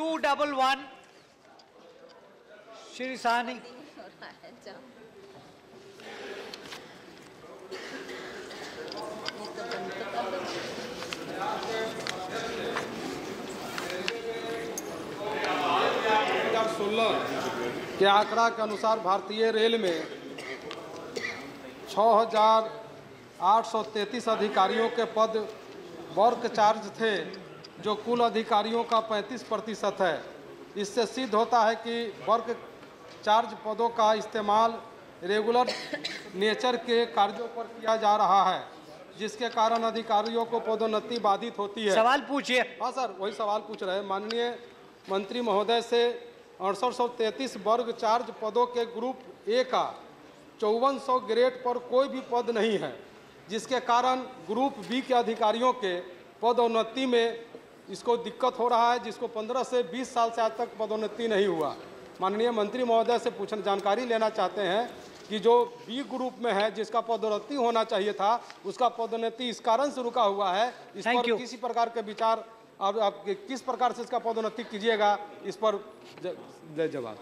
211 श्री सानी। के आंकड़ा के अनुसार भारतीय रेल में 6,833 अधिकारियों के पद वर्क चार्ज थे, जो कुल अधिकारियों का 35% है। इससे सिद्ध होता है कि वर्क चार्ज पदों का इस्तेमाल रेगुलर नेचर के कार्यों पर किया जा रहा है, जिसके कारण अधिकारियों को पदोन्नति बाधित होती है। सवाल पूछिए। हाँ सर, वही सवाल पूछ रहे हैं। माननीय मंत्री महोदय से 6833 वर्ग चार्ज पदों के ग्रुप ए का 5400 ग्रेड पर कोई भी पद नहीं है, जिसके कारण ग्रुप बी के अधिकारियों के पदोन्नति में इसको दिक्कत हो रहा है, जिसको 15 से 20 साल से आज तक पदोन्नति नहीं हुआ। माननीय मंत्री महोदय से जानकारी लेना चाहते हैं कि जो बी ग्रुप में है, जिसका पदोन्नति होना चाहिए था, उसका पदोन्नति इस कारण से रुका हुआ है। इस पर किसी प्रकार के विचार और आप किस प्रकार से इसका पदोन्नति कीजिएगा, इस पर जवाब।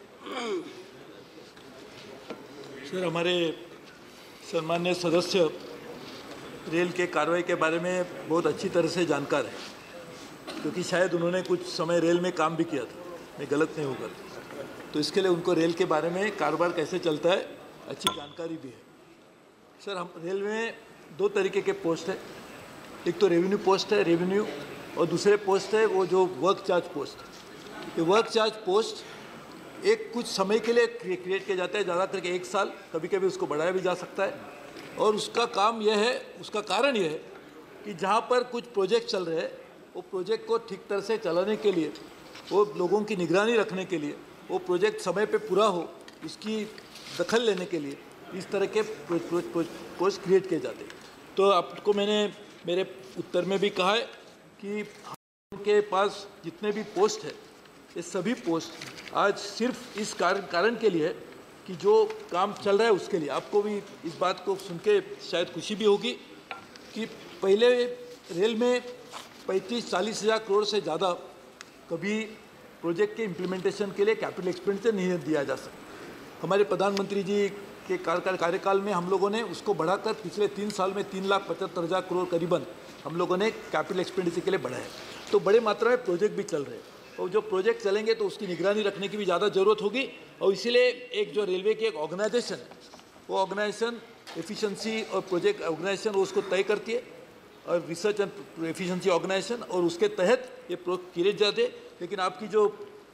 सर, हमारे सम्मान्य सदस्य रेल के कार्रवाई के बारे में बहुत अच्छी तरह से जानकार है, क्योंकि शायद उन्होंने कुछ समय रेल में काम भी किया था, मैं गलत नहीं होगा, तो इसके लिए उनको रेल के बारे में कारोबार कैसे चलता है अच्छी जानकारी भी है। सर, हम रेल में दो तरीके के पोस्ट है, एक तो रेवेन्यू पोस्ट है, रेवेन्यू, और दूसरे पोस्ट है वो जो वर्क चार्ज पोस्ट। ये वर्क चार्ज पोस्ट एक कुछ समय के लिए क्रिएट किया जाता है, ज़्यादा करके 1 साल, कभी कभी उसको बढ़ाया भी जा सकता है। और उसका काम यह है, उसका कारण यह है कि जहाँ पर कुछ प्रोजेक्ट चल रहे हैं, वो प्रोजेक्ट को ठीक तरह से चलाने के लिए, वो लोगों की निगरानी रखने के लिए, वो प्रोजेक्ट समय पे पूरा हो, उसकी दखल लेने के लिए इस तरह के पोस्ट क्रिएट किए जाते हैं। तो आपको मैंने मेरे उत्तर में भी कहा है कि उनके पास जितने भी पोस्ट है, ये सभी पोस्ट आज सिर्फ इस कारण के लिए है कि जो काम चल रहा है उसके लिए। आपको भी इस बात को सुन के शायद खुशी भी होगी कि पहले रेल में 35-40 हज़ार करोड़ से ज़्यादा कभी प्रोजेक्ट के इम्प्लीमेंटेशन के लिए कैपिटल एक्सपेंडिचर नहीं दिया जा सकता। हमारे प्रधानमंत्री जी के कार्यकाल में हम लोगों ने उसको बढ़ाकर पिछले 3 साल में 3,75,000 करोड़ करीबन हम लोगों ने कैपिटल एक्सपेंडिचर के लिए बढ़ाया। तो बड़े मात्रा में प्रोजेक्ट भी चल रहे हैं, और जो प्रोजेक्ट चलेंगे तो उसकी निगरानी रखने की भी ज़्यादा ज़रूरत होगी। और इसीलिए एक जो रेलवे की एक ऑर्गेनाइजेशन है, वो ऑर्गेनाइजेशन एफिशिएंसी और प्रोजेक्ट ऑर्गेनाइजेशन वो उसको तय करती है, और रिसर्च एंड एफिशिएंसी ऑर्गेनाइजेशन, और उसके तहत ये किए जाते। लेकिन आपकी जो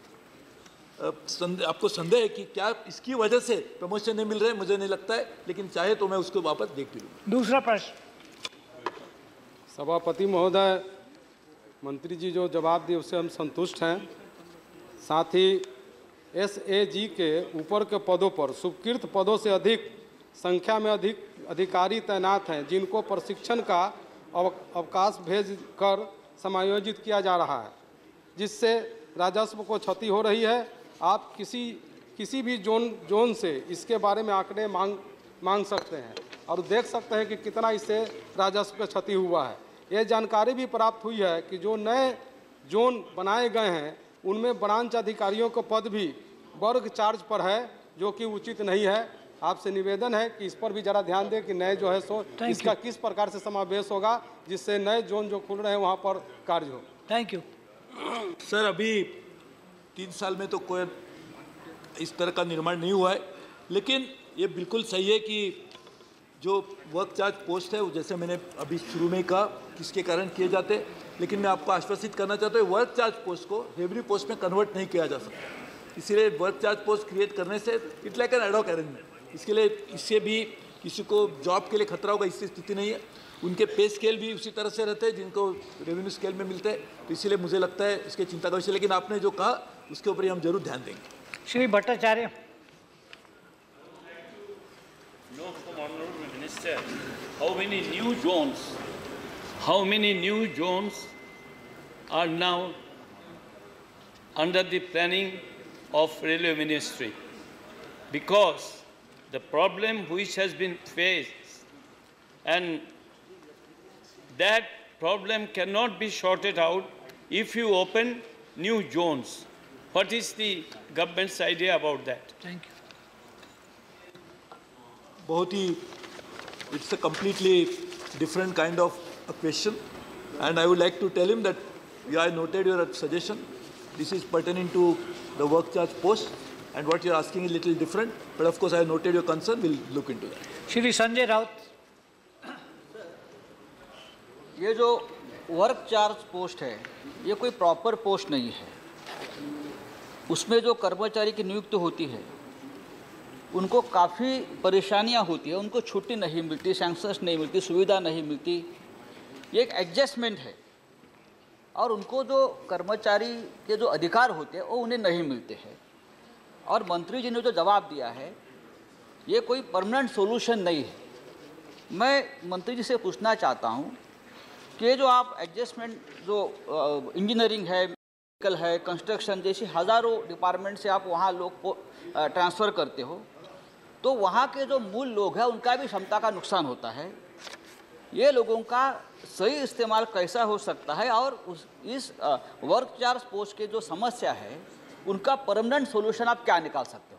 आपको संदेह है कि क्या इसकी वजह से प्रमोशन नहीं मिल रहा है, मुझे नहीं लगता है, लेकिन चाहे तो मैं उसको वापस देख भी लूँगा। दूसरा प्रश्न। सभापति महोदय, मंत्री जी जो जवाब दिए उससे हम संतुष्ट हैं। साथ ही SAG के ऊपर के पदों पर स्वीकृत पदों से अधिक संख्या में अधिकारी तैनात हैं, जिनको प्रशिक्षण का अवकाश भेज कर समायोजित किया जा रहा है, जिससे राजस्व को क्षति हो रही है। आप किसी भी जोन से इसके बारे में आंकड़े मांग सकते हैं और देख सकते हैं कि कितना इससे राजस्व का क्षति हुआ है। ये जानकारी भी प्राप्त हुई है कि जो नए जोन बनाए गए हैं, उनमें ब्रांच अधिकारियों का पद भी वर्ग चार्ज पर है, जो कि उचित नहीं है। आपसे निवेदन है कि इस पर भी जरा ध्यान दें कि नए जो है सो इसका किस प्रकार से समावेश होगा, जिससे नए जोन जो खुल रहे हैं वहाँ पर कार्य हो। Thank you. सर, अभी 3 साल में तो कोई इस तरह का निर्माण नहीं हुआ है, लेकिन ये बिल्कुल सही है कि जो वर्क चार्ज पोस्ट है, वो जैसे मैंने अभी शुरू में ही कहा किसके कारण किए जाते हैं, लेकिन मैं आपको आश्वासित करना चाहता हूँ वर्क चार्ज पोस्ट को रेवेन्यू पोस्ट में कन्वर्ट नहीं किया जा सकता। इसीलिए वर्क चार्ज पोस्ट क्रिएट करने से it like an ad hoc arrangement, इसके लिए इससे भी किसी को जॉब के लिए खतरा होगा, इसकी स्थिति नहीं है। उनके पे स्केल भी उसी तरह से रहते हैं जिनको रेवेन्यू स्केल में मिलते हैं, तो इसीलिए मुझे लगता है इसके चिंता का विषय। लेकिन आपने जो कहा उसके ऊपर हम जरूर ध्यान देंगे। Shri Bhattacharya. No, from Honorable Minister, how many new zones are now under the planning of Railway Ministry? Because the problem which has been faced, and that problem cannot be sorted out if you open new zones. What is the government's idea about that? Thank you. बहुत ही, it's a completely different kind of a question, and I would like to tell him that I noted your suggestion. This is pertaining to the work charge post, and what you're asking is a little different. But of course, I noted your concern. We'll look into that. Shri Sanjay Raut. ये जो work charge post है, ये कोई proper post नहीं है। उसमें जो कर्मचारी की नियुक्ति होती है, उनको काफ़ी परेशानियां होती है, उनको छुट्टी नहीं मिलती, सैंक्शंस नहीं मिलती, सुविधा नहीं मिलती। ये एक एडजस्टमेंट है और उनको जो कर्मचारी के जो अधिकार होते हैं वो उन्हें नहीं मिलते हैं। और मंत्री जी ने जो जवाब दिया है, ये कोई परमानेंट सॉल्यूशन नहीं है। मैं मंत्री जी से पूछना चाहता हूँ कि ये जो आप एडजस्टमेंट, जो इंजीनियरिंग है, मेडिकल है, कंस्ट्रक्शन जैसी हज़ारों डिपार्टमेंट से आप वहाँ लोग को ट्रांसफ़र करते हो, तो वहाँ के जो मूल लोग हैं उनका भी क्षमता का नुकसान होता है। ये लोगों का सही इस्तेमाल कैसा हो सकता है और इस वर्क चार्ज पोस्ट के जो समस्या है उनका परमानेंट सॉल्यूशन आप क्या निकाल सकते हो?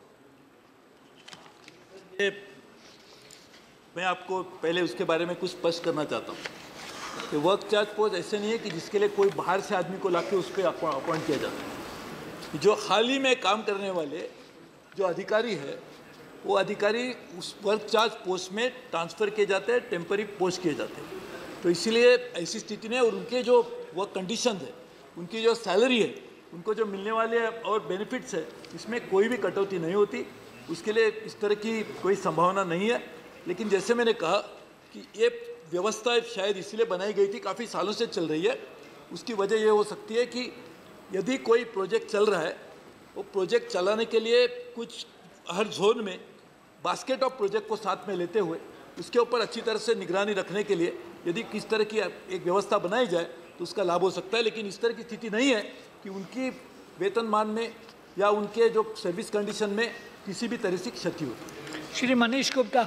मैं आपको पहले उसके बारे में कुछ स्पष्ट करना चाहता हूँ कि वर्क चार्ज पोस्ट ऐसे नहीं है कि जिसके लिए कोई बाहर से आदमी को लाके उस पर अपॉइंट किया जाता है। जो हाल ही में काम करने वाले जो अधिकारी है, वो अधिकारी उस वर्क चार्ज पोस्ट में ट्रांसफ़र किए जाते हैं, टेम्पररी पोस्ट किए जाते हैं। तो इसीलिए ऐसी स्थिति में, और उनके जो वर्क कंडीशन है, उनकी जो सैलरी है, उनको जो मिलने वाले और बेनिफिट्स है, इसमें कोई भी कटौती नहीं होती। उसके लिए इस तरह की कोई संभावना नहीं है। लेकिन जैसे मैंने कहा कि ये व्यवस्था शायद इसीलिए बनाई गई थी, काफ़ी सालों से चल रही है। उसकी वजह ये हो सकती है कि यदि कोई प्रोजेक्ट चल रहा है, वो प्रोजेक्ट चलाने के लिए कुछ हर जोन में बास्केट ऑफ प्रोजेक्ट को साथ में लेते हुए उसके ऊपर अच्छी तरह से निगरानी रखने के लिए यदि किस तरह की एक व्यवस्था बनाई जाए तो उसका लाभ हो सकता है। लेकिन इस तरह की स्थिति नहीं है कि उनकी वेतनमान में या उनके जो सर्विस कंडीशन में किसी भी तरह से क्षति हो। Shri Manish Gupta.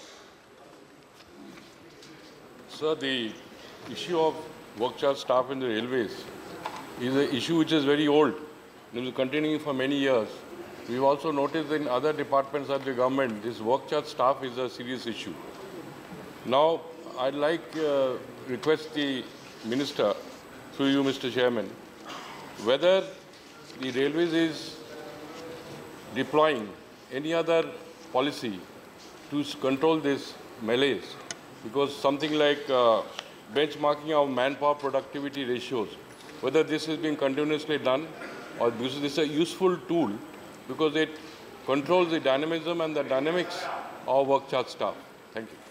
Sir, the issue of work charge staff in the railways is an issue which is very old. It is continuing for many years. We've also noticed in other departments of the government, this work charge staff is a serious issue. Now, I'd like request the Minister, through you, Mr. Chairman, whether the railways is deploying any other policy to control this malaise, because something like benchmarking of manpower productivity ratios, whether this is being continuously done or this is a useful tool because it controls the dynamism and the dynamics of work charge staff. Thank you.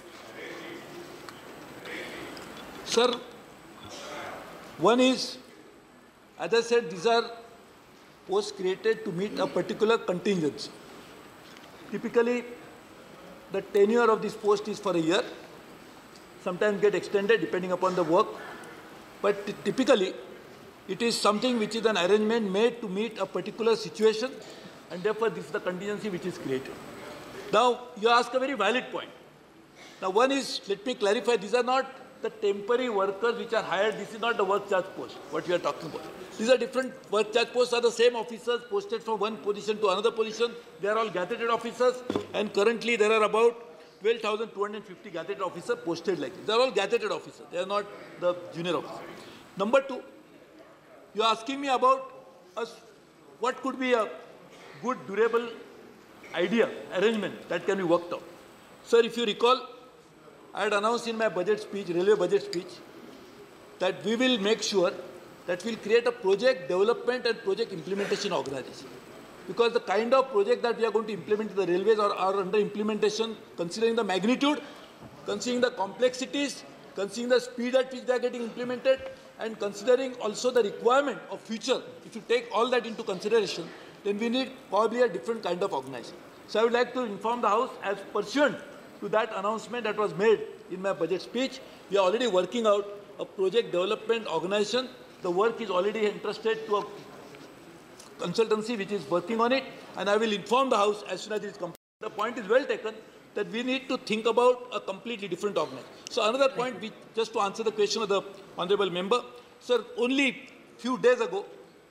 Sir, one is, as I said, these are posts created to meet a particular contingency. Typically, the tenure of this post is for a year, sometimes get extended depending upon the work, but typically it is something which is an arrangement made to meet a particular situation, and therefore this is the contingency which is created. Now, you ask a very valid point. Now, one is, let me clarify, these are not the temporary workers which are hired. This is not the work charge post, what we are talking about. These are different work charge posts, are the same officers posted from one position to another position. They are all gazetted officers, and currently there are about 12,250 gazetted officers posted like this. They are all gazetted officers. They are not the junior officers. Number two, you are asking me about what could be a good, durable idea, arrangement that can be worked out. Sir, if you recall, I had announced in my budget speech, railway budget speech, that we will make sure that we will create a project development and project implementation organization. Because the kind of project that we are going to implement in the railways are under implementation, considering the magnitude, considering the complexities, considering the speed at which they are getting implemented, and considering also the requirement of future. If you take all that into consideration, then we need probably a different kind of organization. So I would like to inform the House, as pursuant to that announcement that was made in my budget speech, we are already working out a project development organization. The work is already entrusted to a consultancy which is working on it, and I will inform the House as soon as it is complete. The point is well taken that we need to think about a completely different organization. So another point, just to answer the question of the honourable member, sir, only few days ago,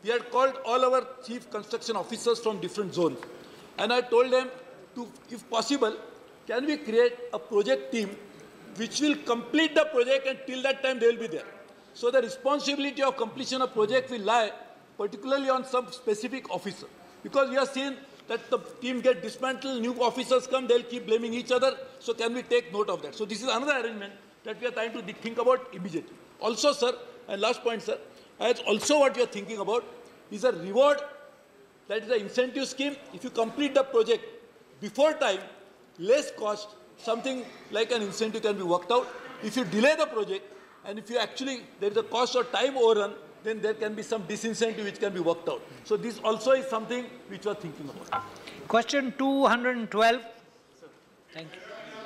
we had called all our chief construction officers from different zones. And I told them to, if possible, can we create a project team which will complete the project, and till that time they will be there. So the responsibility of completion of project will lie particularly on some specific officer. Because we have seen that the team get dismantled, new officers come, they'll keep blaming each other. So can we take note of that? So this is another arrangement that we are trying to think about immediately. Also, sir, and last point, sir, also what we are thinking about is a reward, that is an incentive scheme. If you complete the project before time, less cost, something like an incentive can be worked out. If you delay the project, and if you actually, there is a cost or time overrun, then there can be some disincentive which can be worked out. So this also is something which we are thinking about. Question 212. Thank you.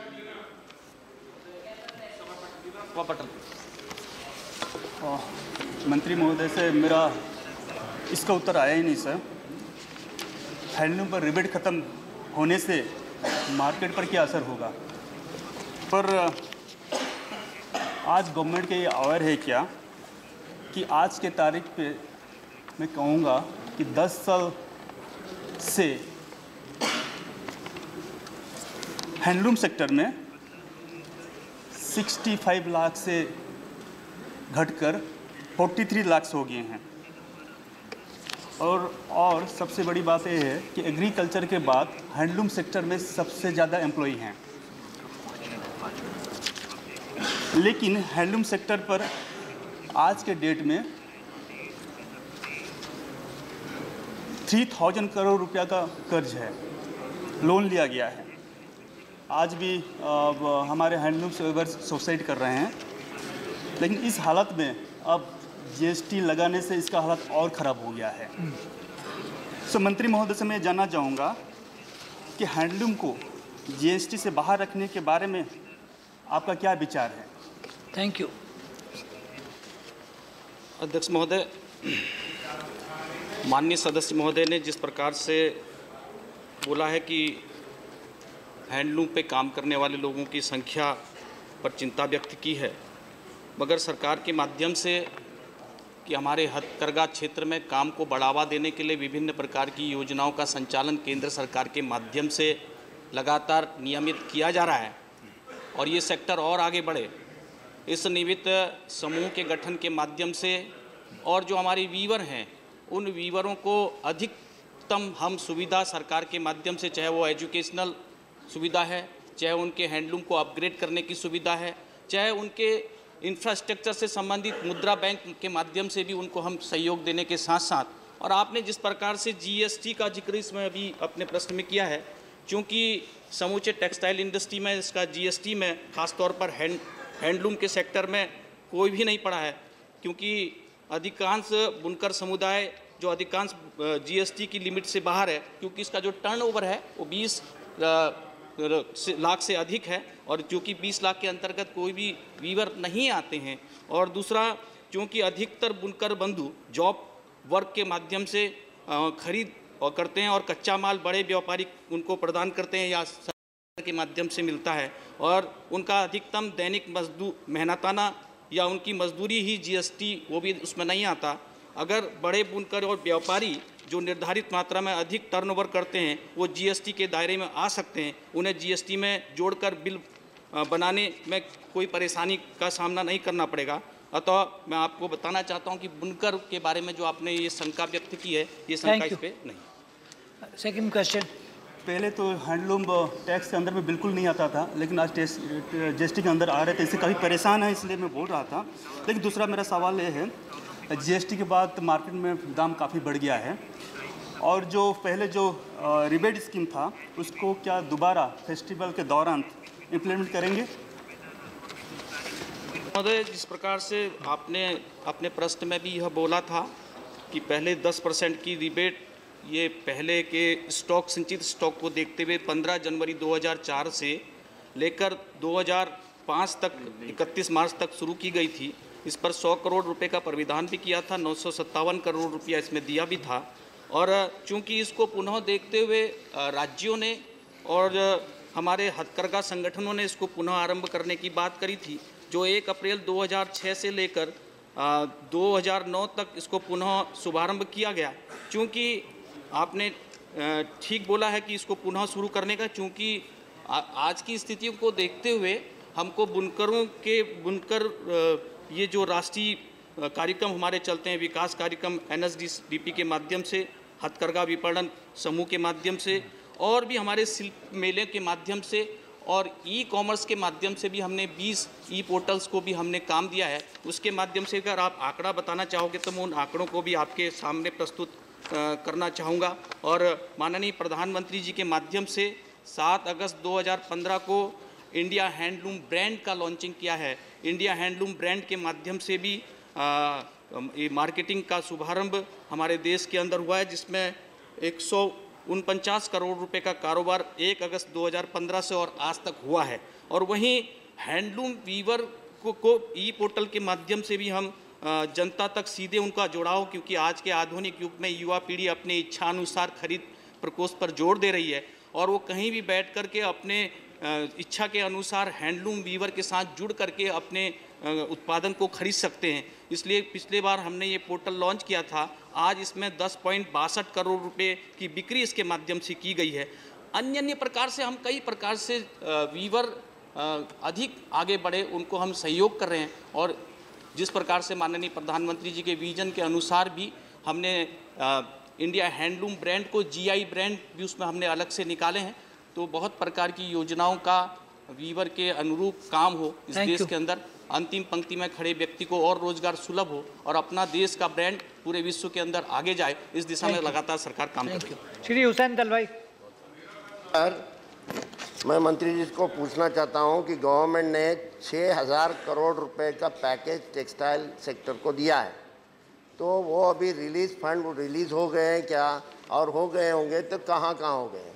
मंत्री महोदय से मेरा इसका उत्तर आया ही नहीं sir. Handloom पर rebate ख़त्म होने से मार्केट पर क्या असर होगा? पर आज गवर्नमेंट के ये अवेयर है क्या कि आज के तारीख पे मैं कहूँगा कि 10 साल से हैंडलूम सेक्टर में 65 लाख से घटकर 43 लाख हो गए हैं। और सबसे बड़ी बात यह है कि एग्रीकल्चर के बाद हैंडलूम सेक्टर में सबसे ज़्यादा एम्प्लॉई हैं। लेकिन हैंडलूम सेक्टर पर आज के डेट में 3000 करोड़ रुपया का कर्ज है, लोन लिया गया है। आज भी हमारे हैंडलूम सेवर्स सुसाइड कर रहे हैं। लेकिन इस हालत में अब जीएसटी लगाने से इसका हालत और ख़राब हो गया है। सो मंत्री महोदय से मैं जानना चाहूँगा कि हैंडलूम को जीएसटी से बाहर रखने के बारे में आपका क्या विचार है? Thank you. अध्यक्ष महोदय, माननीय सदस्य महोदय ने जिस प्रकार से बोला है कि हैंडलूम पे काम करने वाले लोगों की संख्या पर चिंता व्यक्त की है, मगर सरकार के माध्यम से कि हमारे हथकरघा क्षेत्र में काम को बढ़ावा देने के लिए विभिन्न प्रकार की योजनाओं का संचालन केंद्र सरकार के माध्यम से लगातार नियमित किया जा रहा है और ये सेक्टर और आगे बढ़े, इस निमित्त समूह के गठन के माध्यम से और जो हमारे वीवर हैं उन वीवरों को अधिकतम हम सुविधा सरकार के माध्यम से, चाहे वो एजुकेशनल सुविधा है, चाहे उनके हैंडलूम को अपग्रेड करने की सुविधा है, चाहे उनके इंफ्रास्ट्रक्चर से संबंधित मुद्रा बैंक के माध्यम से भी उनको हम सहयोग देने के साथ साथ, और आपने जिस प्रकार से जीएसटी का जिक्र इसमें अभी अपने प्रश्न में किया है, क्योंकि समूचे टेक्सटाइल इंडस्ट्री में इसका जीएसटी में खासतौर पर हैंडलूम के सेक्टर में कोई भी नहीं पड़ा है, क्योंकि अधिकांश बुनकर समुदाय जो अधिकांश जीएसटी की लिमिट से बाहर है, क्योंकि इसका जो टर्नओवर है वो 20 लाख से अधिक है और क्योंकि 20 लाख के अंतर्गत कोई भी वीवर नहीं आते हैं, और दूसरा क्योंकि अधिकतर बुनकर बंधु जॉब वर्क के माध्यम से खरीद और करते हैं और कच्चा माल बड़े व्यापारी उनको प्रदान करते हैं या सरकार के माध्यम से मिलता है, और उनका अधिकतम दैनिक मेहनताना या उनकी मजदूरी ही जीएसटी वो भी उसमें नहीं आता। अगर बड़े बुनकर और व्यापारी जो निर्धारित मात्रा में अधिक टर्नओवर करते हैं वो जीएसटी के दायरे में आ सकते हैं, उन्हें जीएसटी में जोड़कर बिल बनाने में कोई परेशानी का सामना नहीं करना पड़ेगा। अतः मैं आपको बताना चाहता हूं कि बुनकर के बारे में जो आपने ये शंका व्यक्त की है, ये शंका इस पे नहीं। Second question. पहले तो हैंडलूम टैक्स के अंदर में बिल्कुल नहीं आता था, लेकिन आज जीएसटी के अंदर आ रहे थे, इससे काफ़ी परेशान है, इसलिए मैं बोल रहा था। लेकिन दूसरा मेरा सवाल ये है, जीएसटी के बाद मार्केट में दाम काफ़ी बढ़ गया है और जो पहले जो रिबेट स्कीम था उसको क्या दोबारा फेस्टिवल के दौरान इम्प्लीमेंट करेंगे? महोदय, जिस प्रकार से आपने अपने प्रश्न में भी यह बोला था कि पहले 10% की रिबेट ये पहले के स्टॉक संचित स्टॉक को देखते हुए 15 जनवरी 2004 से लेकर 2005 तक 31 मार्च तक शुरू की गई थी। इस पर 100 करोड़ रुपए का प्राविधान भी किया था, 957 करोड़ रुपया इसमें दिया भी था। और चूंकि इसको पुनः देखते हुए राज्यों ने और हमारे हथकरघा संगठनों ने इसको पुनः आरंभ करने की बात करी थी, जो 1 अप्रैल 2006 से लेकर 2009 तक इसको पुनः शुभारंभ किया गया। चूँकि आपने ठीक बोला है कि इसको पुनः शुरू करने का, चूँकि आज की स्थितियों को देखते हुए हमको बुनकर ये जो राष्ट्रीय कार्यक्रम हमारे चलते हैं, विकास कार्यक्रम NSDP के माध्यम से, हथकरघा विपणन समूह के माध्यम से, और भी हमारे शिल्प मेले के माध्यम से और ई-कॉमर्स के माध्यम से भी हमने 20 ई-पोर्टल्स को भी हमने काम दिया है। उसके माध्यम से अगर आप आंकड़ा बताना चाहोगे तो मैं उन आंकड़ों को भी आपके सामने प्रस्तुत करना चाहूँगा। और माननीय प्रधानमंत्री जी के माध्यम से 7 अगस्त 2015 को इंडिया हैंडलूम ब्रांड का लॉन्चिंग किया है। इंडिया हैंडलूम ब्रांड के माध्यम से भी ये मार्केटिंग का शुभारंभ हमारे देश के अंदर हुआ है, जिसमें 149 करोड़ रुपए का कारोबार 1 अगस्त 2015 से और आज तक हुआ है। और वहीं हैंडलूम वीवर को ई पोर्टल के माध्यम से भी हम जनता तक सीधे उनका जुड़ाव, क्योंकि आज के आधुनिक युग में युवा पीढ़ी अपने इच्छानुसार खरीद प्रकोष्ठ पर जोर दे रही है और वो कहीं भी बैठ कर के अपने इच्छा के अनुसार हैंडलूम वीवर के साथ जुड़ करके अपने उत्पादन को खरीद सकते हैं। इसलिए पिछले बार हमने ये पोर्टल लॉन्च किया था। आज इसमें 10.62 करोड़ रुपए की बिक्री इसके माध्यम से की गई है। अन्य प्रकार से हम कई प्रकार से वीवर अधिक आगे बढ़े, उनको हम सहयोग कर रहे हैं। और जिस प्रकार से माननीय प्रधानमंत्री जी के विजन के अनुसार भी हमने इंडिया हैंडलूम ब्रांड को GI ब्रांड भी उसमें हमने अलग से निकाले हैं। तो बहुत प्रकार की योजनाओं का वीवर के अनुरूप काम हो इस देश के अंदर, अंतिम पंक्ति में खड़े व्यक्ति को और रोजगार सुलभ हो और अपना देश का ब्रांड पूरे विश्व के अंदर आगे जाए, इस दिशा में लगातार सरकार काम कर रही है। श्री हुसैन दलवाई। मैं मंत्री जी को पूछना चाहता हूं कि गवर्नमेंट ने 6000 करोड़ रुपए का पैकेज टेक्सटाइल सेक्टर को दिया है, तो वो अभी फंड रिलीज हो गए हैं क्या, और हो गए होंगे तो कहाँ हो गए?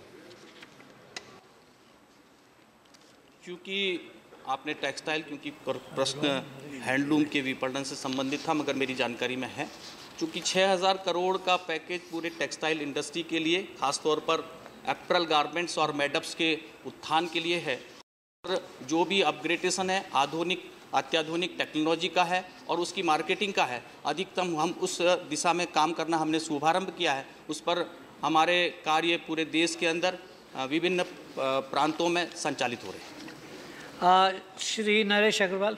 क्योंकि आपने टेक्सटाइल, क्योंकि प्रश्न हैंडलूम के विपणन से संबंधित था, मगर मेरी जानकारी में है, चूँकि 6000 करोड़ का पैकेज पूरे टेक्सटाइल इंडस्ट्री के लिए, खासतौर पर एप्रल गारमेंट्स और मेडअप्स के उत्थान के लिए है। और जो भी अपग्रेडेशन है अत्याधुनिक टेक्नोलॉजी का है और उसकी मार्केटिंग का है, अधिकतम हम उस दिशा में काम करना हमने शुभारंभ किया है। उस पर हमारे कार्य पूरे देश के अंदर विभिन्न प्रांतों में संचालित हो रहे हैं। श्री नरेश अग्रवाल।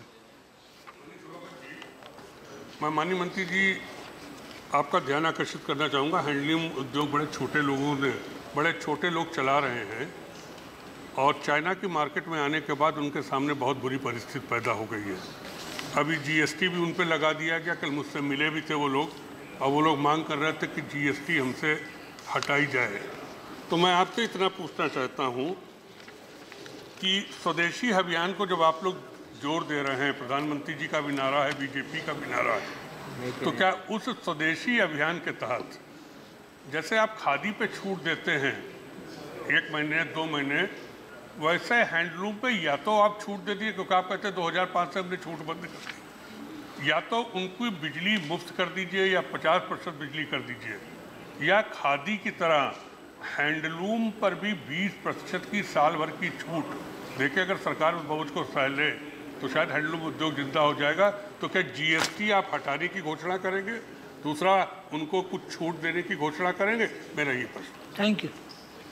मैं माननीय मंत्री जी आपका ध्यान आकर्षित करना चाहूँगा। हैंडलूम उद्योग बड़े छोटे लोग चला रहे हैं और चाइना की मार्केट में आने के बाद उनके सामने बहुत बुरी परिस्थिति पैदा हो गई है। अभी GST भी उन पे लगा दिया गया। कल मुझसे मिले भी थे वो लोग, और वो लोग मांग कर रहे थे कि GST हमसे हटाई जाए। तो मैं आपसे इतना पूछना चाहता हूँ कि स्वदेशी अभियान को जब आप लोग जोर दे रहे हैं, प्रधानमंत्री जी का भी नारा है, BJP का भी नारा है, तो क्या उस स्वदेशी अभियान के तहत जैसे आप खादी पे छूट देते हैं 1 महीने 2 महीने, वैसे हैंडलूम पे या तो आप छूट दे दिए, क्योंकि आप कहते हैं 2005 से हमने छूट बंद कर दी, या तो उनको बिजली मुफ्त कर दीजिए या 50% बिजली कर दीजिए, या खादी की तरह हैंडलूम पर भी 20% की साल भर की छूट। देखिए, अगर सरकार उस बोझ को सह ले तो शायद हैंडलूम उद्योग जिंदा हो जाएगा। तो क्या GST आप हटाने की घोषणा करेंगे? दूसरा, उनको कुछ छूट देने की घोषणा करेंगे? मेरा ये प्रश्न। थैंक यू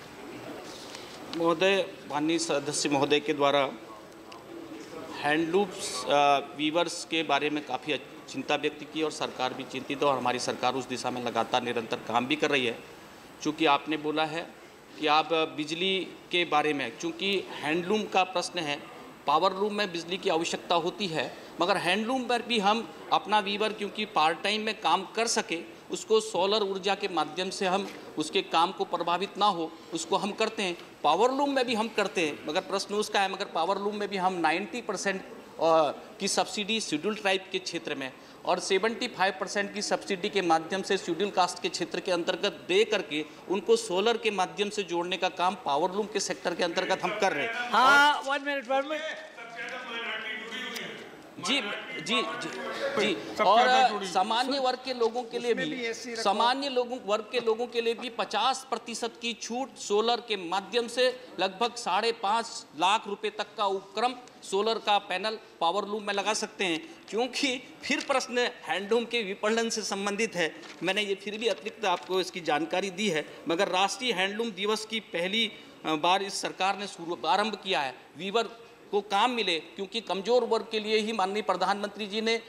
महोदय। माननीय सदस्य महोदय के द्वारा हैंडलूम वीवर्स के बारे में काफ़ी चिंता व्यक्त की और सरकार भी चिंतित है और हमारी सरकार उस दिशा में लगातार निरंतर काम भी कर रही है। चूँकि आपने बोला है कि आप बिजली के बारे में, चूँकि हैंडलूम का प्रश्न है, पावर लूम में बिजली की आवश्यकता होती है, मगर हैंडलूम पर भी हम अपना वीवर क्योंकि पार्ट टाइम में काम कर सके, उसको सोलर ऊर्जा के माध्यम से हम उसके काम को प्रभावित ना हो उसको हम करते हैं। पावर लूम में भी हम करते हैं, मगर प्रश्न उसका है, मगर पावर लूम में भी हम 90% की सब्सिडी शेड्यूल ट्राइब के क्षेत्र में और 75% की सब्सिडी के माध्यम से शेड्यूल कास्ट के क्षेत्र के अंतर्गत दे करके उनको सोलर के माध्यम से जोड़ने का काम पावर लूम के सेक्टर के अंतर्गत हम कर रहे हैं। हाँ, 1 मिनट जी जी जी जी और सामान्य वर्ग के लोगों के लिए भी वर्ग के लोगों के लिए भी 50% की छूट सोलर के माध्यम से लगभग 5.5 लाख रुपए तक का उपक्रम सोलर का पैनल पावर लूम में लगा सकते हैं। क्योंकि फिर प्रश्न हैंडलूम के विपणन से संबंधित है, मैंने ये फिर भी अतिरिक्त आपको इसकी जानकारी दी है, मगर राष्ट्रीय हैंडलूम दिवस की पहली बार इस सरकार ने आरंभ किया है। वीवर को काम मिले, क्योंकि कमजोर वर्ग के लिए ही माननीय प्रधानमंत्री जी ने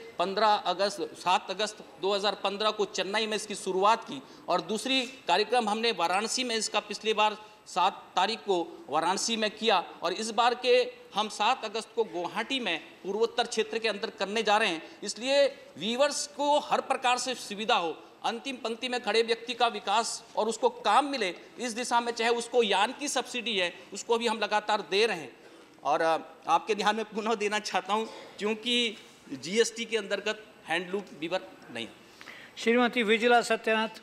7 अगस्त 2015 को चेन्नई में इसकी शुरुआत की, और दूसरी कार्यक्रम हमने वाराणसी में इसका पिछली बार 7 तारीख को वाराणसी में किया, और इस बार के हम 7 अगस्त को गुवाहाटी में पूर्वोत्तर क्षेत्र के अंदर करने जा रहे हैं। इसलिए वीवर्स को हर प्रकार से सुविधा हो, अंतिम पंक्ति में खड़े व्यक्ति का विकास और उसको काम मिले, इस दिशा में चाहे उसको यान की सब्सिडी है उसको भी हम लगातार दे रहे हैं। और आपके ध्यान में पुनः देना चाहता हूं, क्योंकि जीएसटी के अंतर्गत हैंडलूम वीवर नहीं। श्रीमती विजला Satyanath.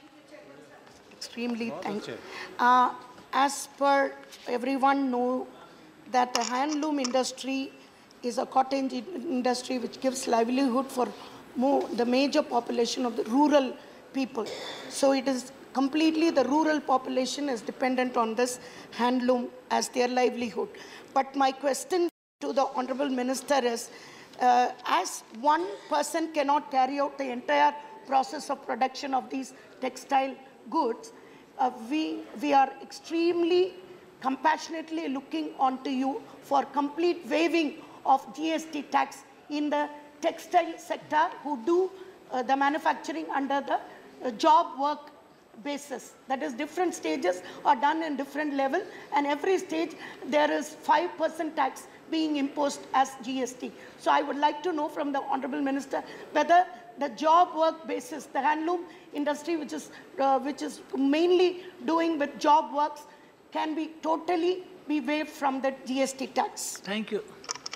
Extremely thank you. As per everyone know that the handloom industry is a cottage industry which gives livelihood for the major population of the rural people. So it is completely the rural population is dependent on this handloom as their livelihood. But my question to the Honorable Minister is, as one person cannot carry out the entire process of production of these textile goods, we are extremely compassionately looking onto you for complete waiving of GST tax in the textile sector who do the manufacturing under the job work basis. That is, different stages are done in different level, and every stage there is 5% tax being imposed as GST. So I would like to know from the Honorable Minister whether the job work basis, the handloom industry, which is mainly doing with job works, can be totally be waived from the GST tax. Thank you.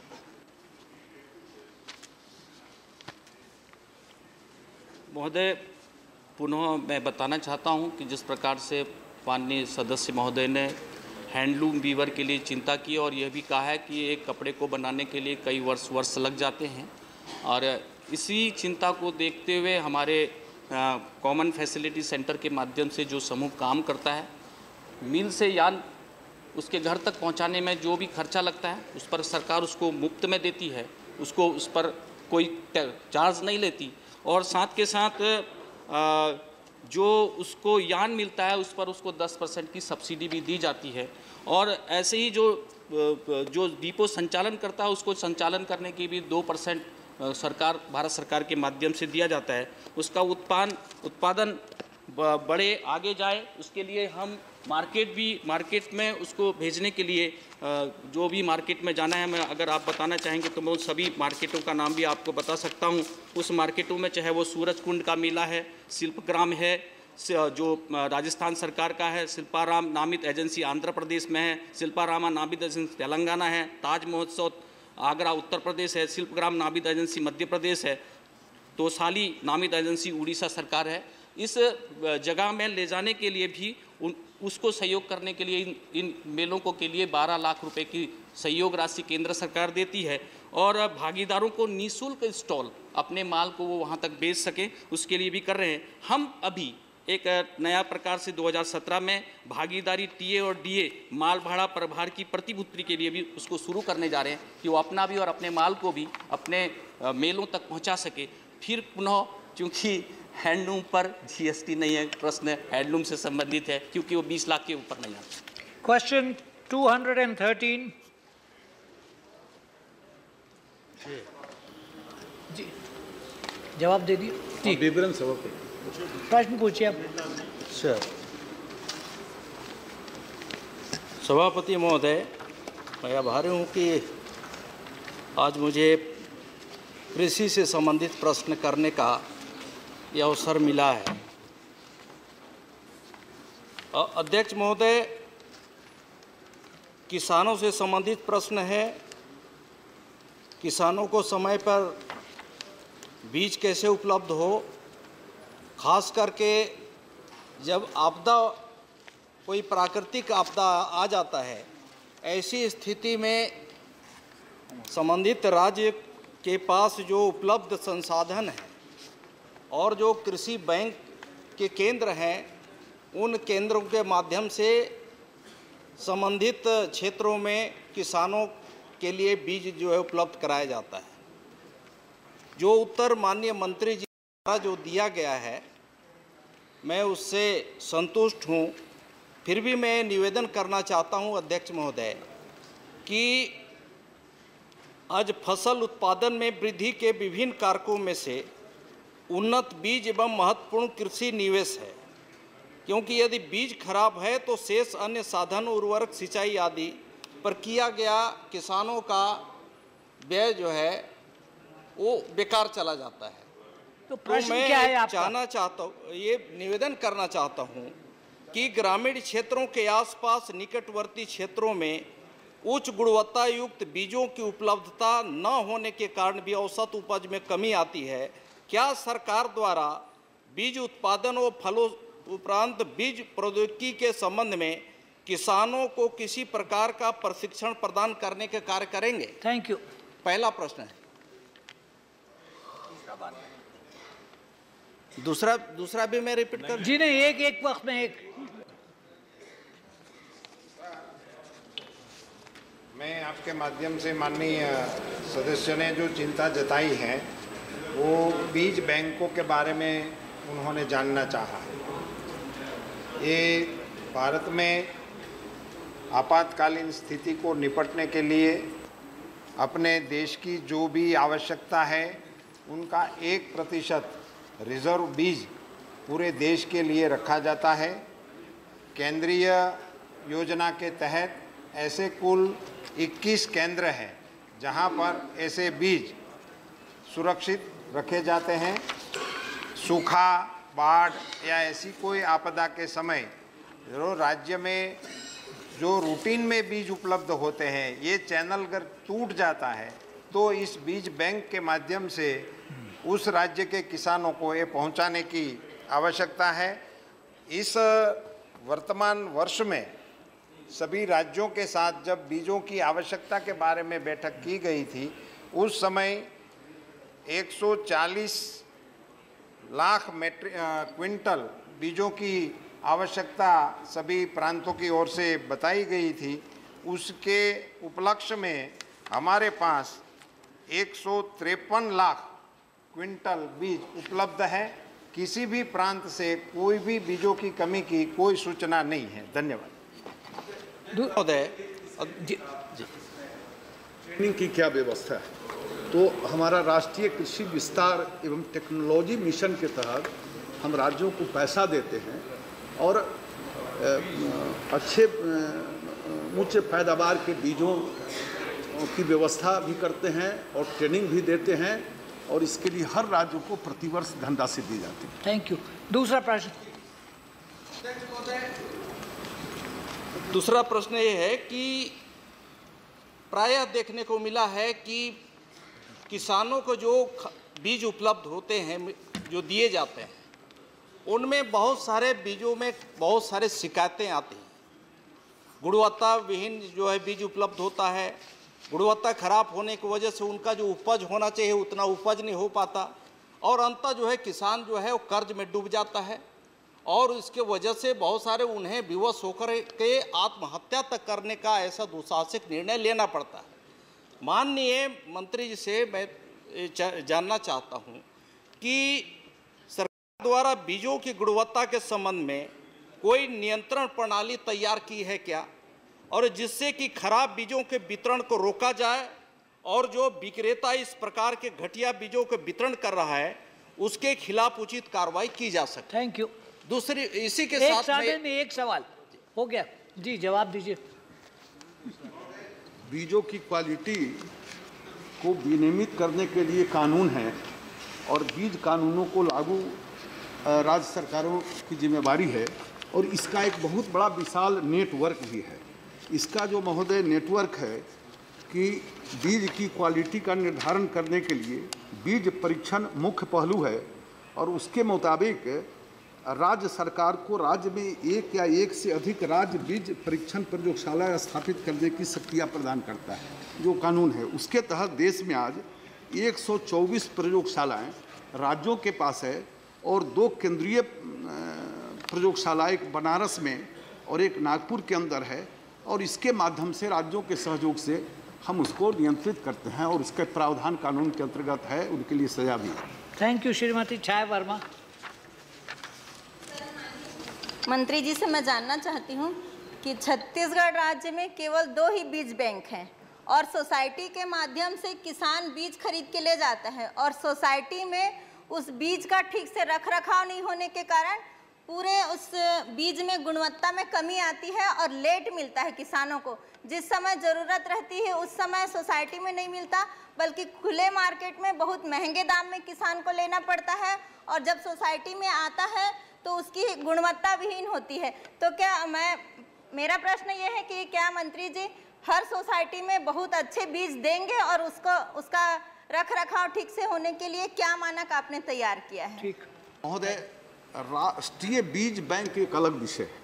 महोदय, पुनः मैं बताना चाहता हूं कि जिस प्रकार से माननीय सदस्य महोदय ने हैंडलूम वीवर के लिए चिंता की और यह भी कहा है कि एक कपड़े को बनाने के लिए कई वर्ष लग जाते हैं, और इसी चिंता को देखते हुए हमारे कॉमन फैसिलिटी सेंटर के माध्यम से जो समूह काम करता है, मिल से यान उसके घर तक पहुंचाने में जो भी खर्चा लगता है उस पर सरकार उसको मुफ्त में देती है, उसको उस पर कोई चार्ज नहीं लेती, और साथ के साथ जो उसको यान मिलता है उस पर उसको 10% की सब्सिडी भी दी जाती है। और ऐसे ही जो डिपो संचालन करता है उसको संचालन करने की भी 2% भारत सरकार के माध्यम से दिया जाता है। उसका उत्पादन बड़े आगे जाए उसके लिए हम मार्केट में उसको भेजने के लिए जो भी मार्केट में जाना है, मैं अगर आप बताना चाहेंगे तो मैं उन सभी मार्केटों का नाम भी आपको बता सकता हूं। उस मार्केटों में चाहे वो सूरज कुंड का मेला है, शिल्पग्राम है जो राजस्थान सरकार का है, शिल्पाराम नामित एजेंसी आंध्र प्रदेश में है, शिल्पारामा नामित एजेंसी तेलंगाना है, ताज महोत्सव आगरा उत्तर प्रदेश है, शिल्पग्राम नामित एजेंसी मध्य प्रदेश है, तोसाली नामित एजेंसी उड़ीसा सरकार है। इस जगह में ले जाने के लिए भी उसको सहयोग करने के लिए इन मेलों को के लिए 12 लाख रुपए की सहयोग राशि केंद्र सरकार देती है, और भागीदारों को निःशुल्क स्टॉल अपने माल को वो वहाँ तक बेच सकें उसके लिए भी कर रहे हैं। हम अभी एक नया प्रकार से 2017 में भागीदारी टीए और डीए माल भाड़ा प्रभार की प्रतिभूति के लिए भी उसको शुरू करने जा रहे हैं कि वो अपना भी और अपने माल को भी अपने मेलों तक पहुंचा सके। फिर पुनः क्योंकि हैंडलूम पर जीएसटी नहीं है, प्रश्न हैंडलूम से संबंधित है क्योंकि वो 20 लाख के ऊपर नहीं आता। क्वेश्चन 213 जी जवाब दे दिए। विवरण सभा प्रश्न पूछिए आप। सर, सभापति महोदय, मैं आभारी हूँ कि आज मुझे कृषि से संबंधित प्रश्न करने का यह अवसर मिला है। अध्यक्ष महोदय, किसानों से संबंधित प्रश्न है। किसानों को समय पर बीज कैसे उपलब्ध हो, खास करके जब आपदा, कोई प्राकृतिक आपदा आ जाता है, ऐसी स्थिति में संबंधित राज्य के पास जो उपलब्ध संसाधन है और जो कृषि बैंक के केंद्र हैं, उन केंद्रों के माध्यम से संबंधित क्षेत्रों में किसानों के लिए बीज जो है उपलब्ध कराया जाता है। जो उत्तर माननीय मंत्री जी द्वारा जो दिया गया है, मैं उससे संतुष्ट हूँ। फिर भी मैं निवेदन करना चाहता हूँ अध्यक्ष महोदय कि आज फसल उत्पादन में वृद्धि के विभिन्न कारकों में से उन्नत बीज एवं महत्वपूर्ण कृषि निवेश है, क्योंकि यदि बीज खराब है तो शेष अन्य साधन, उर्वरक, सिंचाई आदि पर किया गया किसानों का व्यय जो है वो बेकार चला जाता है। तो प्रश्न मैं क्या है आपका? जानना चाहता हूँ, ये निवेदन करना चाहता हूँ कि ग्रामीण क्षेत्रों के आसपास निकटवर्ती क्षेत्रों में उच्च गुणवत्ता युक्त बीजों की उपलब्धता न होने के कारण भी औसत उपज में कमी आती है। क्या सरकार द्वारा बीज उत्पादन और फलों उपरांत बीज प्रौद्योगिकी के संबंध में किसानों को किसी प्रकार का प्रशिक्षण प्रदान करने के कार्य करेंगे? Thank you. पहला प्रश्न है। दूसरा भी मैं रिपीट कर जी नहीं, एक वक्त में एक। मैं आपके माध्यम से माननीय सदस्य ने जो चिंता जताई है वो बीज बैंकों के बारे में उन्होंने जानना चाहा है। ये भारत में आपातकालीन स्थिति को निपटने के लिए अपने देश की जो भी आवश्यकता है उनका 1% रिजर्व बीज पूरे देश के लिए रखा जाता है। केंद्रीय योजना के तहत ऐसे कुल 21 केंद्र हैं जहां पर ऐसे बीज सुरक्षित रखे जाते हैं। सूखा, बाढ़ या ऐसी कोई आपदा के समय जो राज्य में जो रूटीन में बीज उपलब्ध होते हैं, ये चैनल अगर टूट जाता है तो इस बीज बैंक के माध्यम से उस राज्य के किसानों को ये पहुंचाने की आवश्यकता है। इस वर्तमान वर्ष में सभी राज्यों के साथ जब बीजों की आवश्यकता के बारे में बैठक की गई थी, उस समय 140 लाख क्विंटल बीजों की आवश्यकता सभी प्रांतों की ओर से बताई गई थी। उसके उपलक्ष्य में हमारे पास 153 लाख क्विंटल बीज उपलब्ध है। किसी भी प्रांत से कोई भी बीजों की कमी की कोई सूचना नहीं है। धन्यवाद। ट्रेनिंग की क्या व्यवस्था है? तो हमारा राष्ट्रीय कृषि विस्तार एवं टेक्नोलॉजी मिशन के तहत हम राज्यों को पैसा देते हैं और अच्छे उच्च पैदावार के बीजों की व्यवस्था भी करते हैं और ट्रेनिंग भी देते हैं और इसके लिए हर राज्य को प्रतिवर्ष धनराशि दी जाती है। Thank you. दूसरा प्रश्न। दूसरा प्रश्न ये है कि प्रायः देखने को मिला है कि किसानों को जो बीज उपलब्ध होते हैं, जो दिए जाते हैं, उनमें बहुत सारे बीजों में बहुत सारे शिकायतें आती हैं। गुणवत्ता विहीन जो है बीज उपलब्ध होता है, गुणवत्ता खराब होने की वजह से उनका जो उपज होना चाहिए उतना उपज नहीं हो पाता और अंततः जो है किसान जो है वो कर्ज में डूब जाता है और इसके वजह से बहुत सारे उन्हें विवश होकर के आत्महत्या तक करने का ऐसा दुस्साहसिक निर्णय लेना पड़ता है। माननीय मंत्री जी से मैं जानना चाहता हूं कि सरकार द्वारा बीजों की गुणवत्ता के संबंध में कोई नियंत्रण प्रणाली तैयार की है क्या, और जिससे कि खराब बीजों के वितरण को रोका जाए और जो विक्रेता इस प्रकार के घटिया बीजों के वितरण कर रहा है उसके खिलाफ उचित कार्रवाई की जा सके। Thank you. दूसरी इसी के साथ में एक सवाल हो गया जी, जवाब दीजिए। बीजों की क्वालिटी को विनियमित करने के लिए कानून है और बीज कानूनों को लागू राज्य सरकारों की जिम्मेवारी है और इसका एक बहुत बड़ा विशाल नेटवर्क भी है। इसका जो महोदय नेटवर्क है कि बीज की क्वालिटी का निर्धारण करने के लिए बीज परीक्षण मुख्य पहलू है और उसके मुताबिक राज्य सरकार को राज्य में एक या एक से अधिक राज्य बीज परीक्षण प्रयोगशाला स्थापित करने की शक्तियाँ प्रदान करता है, जो कानून है। उसके तहत देश में आज 124 प्रयोगशालाएं राज्यों के पास है और 2 केंद्रीय प्रयोगशाला, एक बनारस में और एक नागपुर के अंदर है, और इसके माध्यम से राज्यों के सहयोग से हम उसको नियंत्रित करते हैं और उसके प्रावधान कानून के अंतर्गत है, उनके लिए सजा भी है। Thank you Shrimati Chhaya Verma. मंत्री जी से मैं जानना चाहती हूँ कि छत्तीसगढ़ राज्य में केवल 2 ही बीज बैंक हैं और सोसाइटी के माध्यम से किसान बीज खरीद के ले जाता है और सोसाइटी में उस बीज का ठीक से रखरखाव नहीं होने के कारण पूरे उस बीज में गुणवत्ता में कमी आती है और लेट मिलता है किसानों को। जिस समय ज़रूरत रहती है उस समय सोसाइटी में नहीं मिलता, बल्कि खुले मार्केट में बहुत महंगे दाम में किसान को लेना पड़ता है और जब सोसाइटी में आता है तो उसकी गुणवत्ता विहीन होती है। तो क्या मेरा प्रश्न ये है कि क्या मंत्री जी हर सोसाइटी में बहुत अच्छे बीज देंगे और उसका रख रखाव ठीक से होने के लिए क्या मानक आपने तैयार किया है? ठीक महोदय, राष्ट्रीय बीज बैंक एक अलग विषय है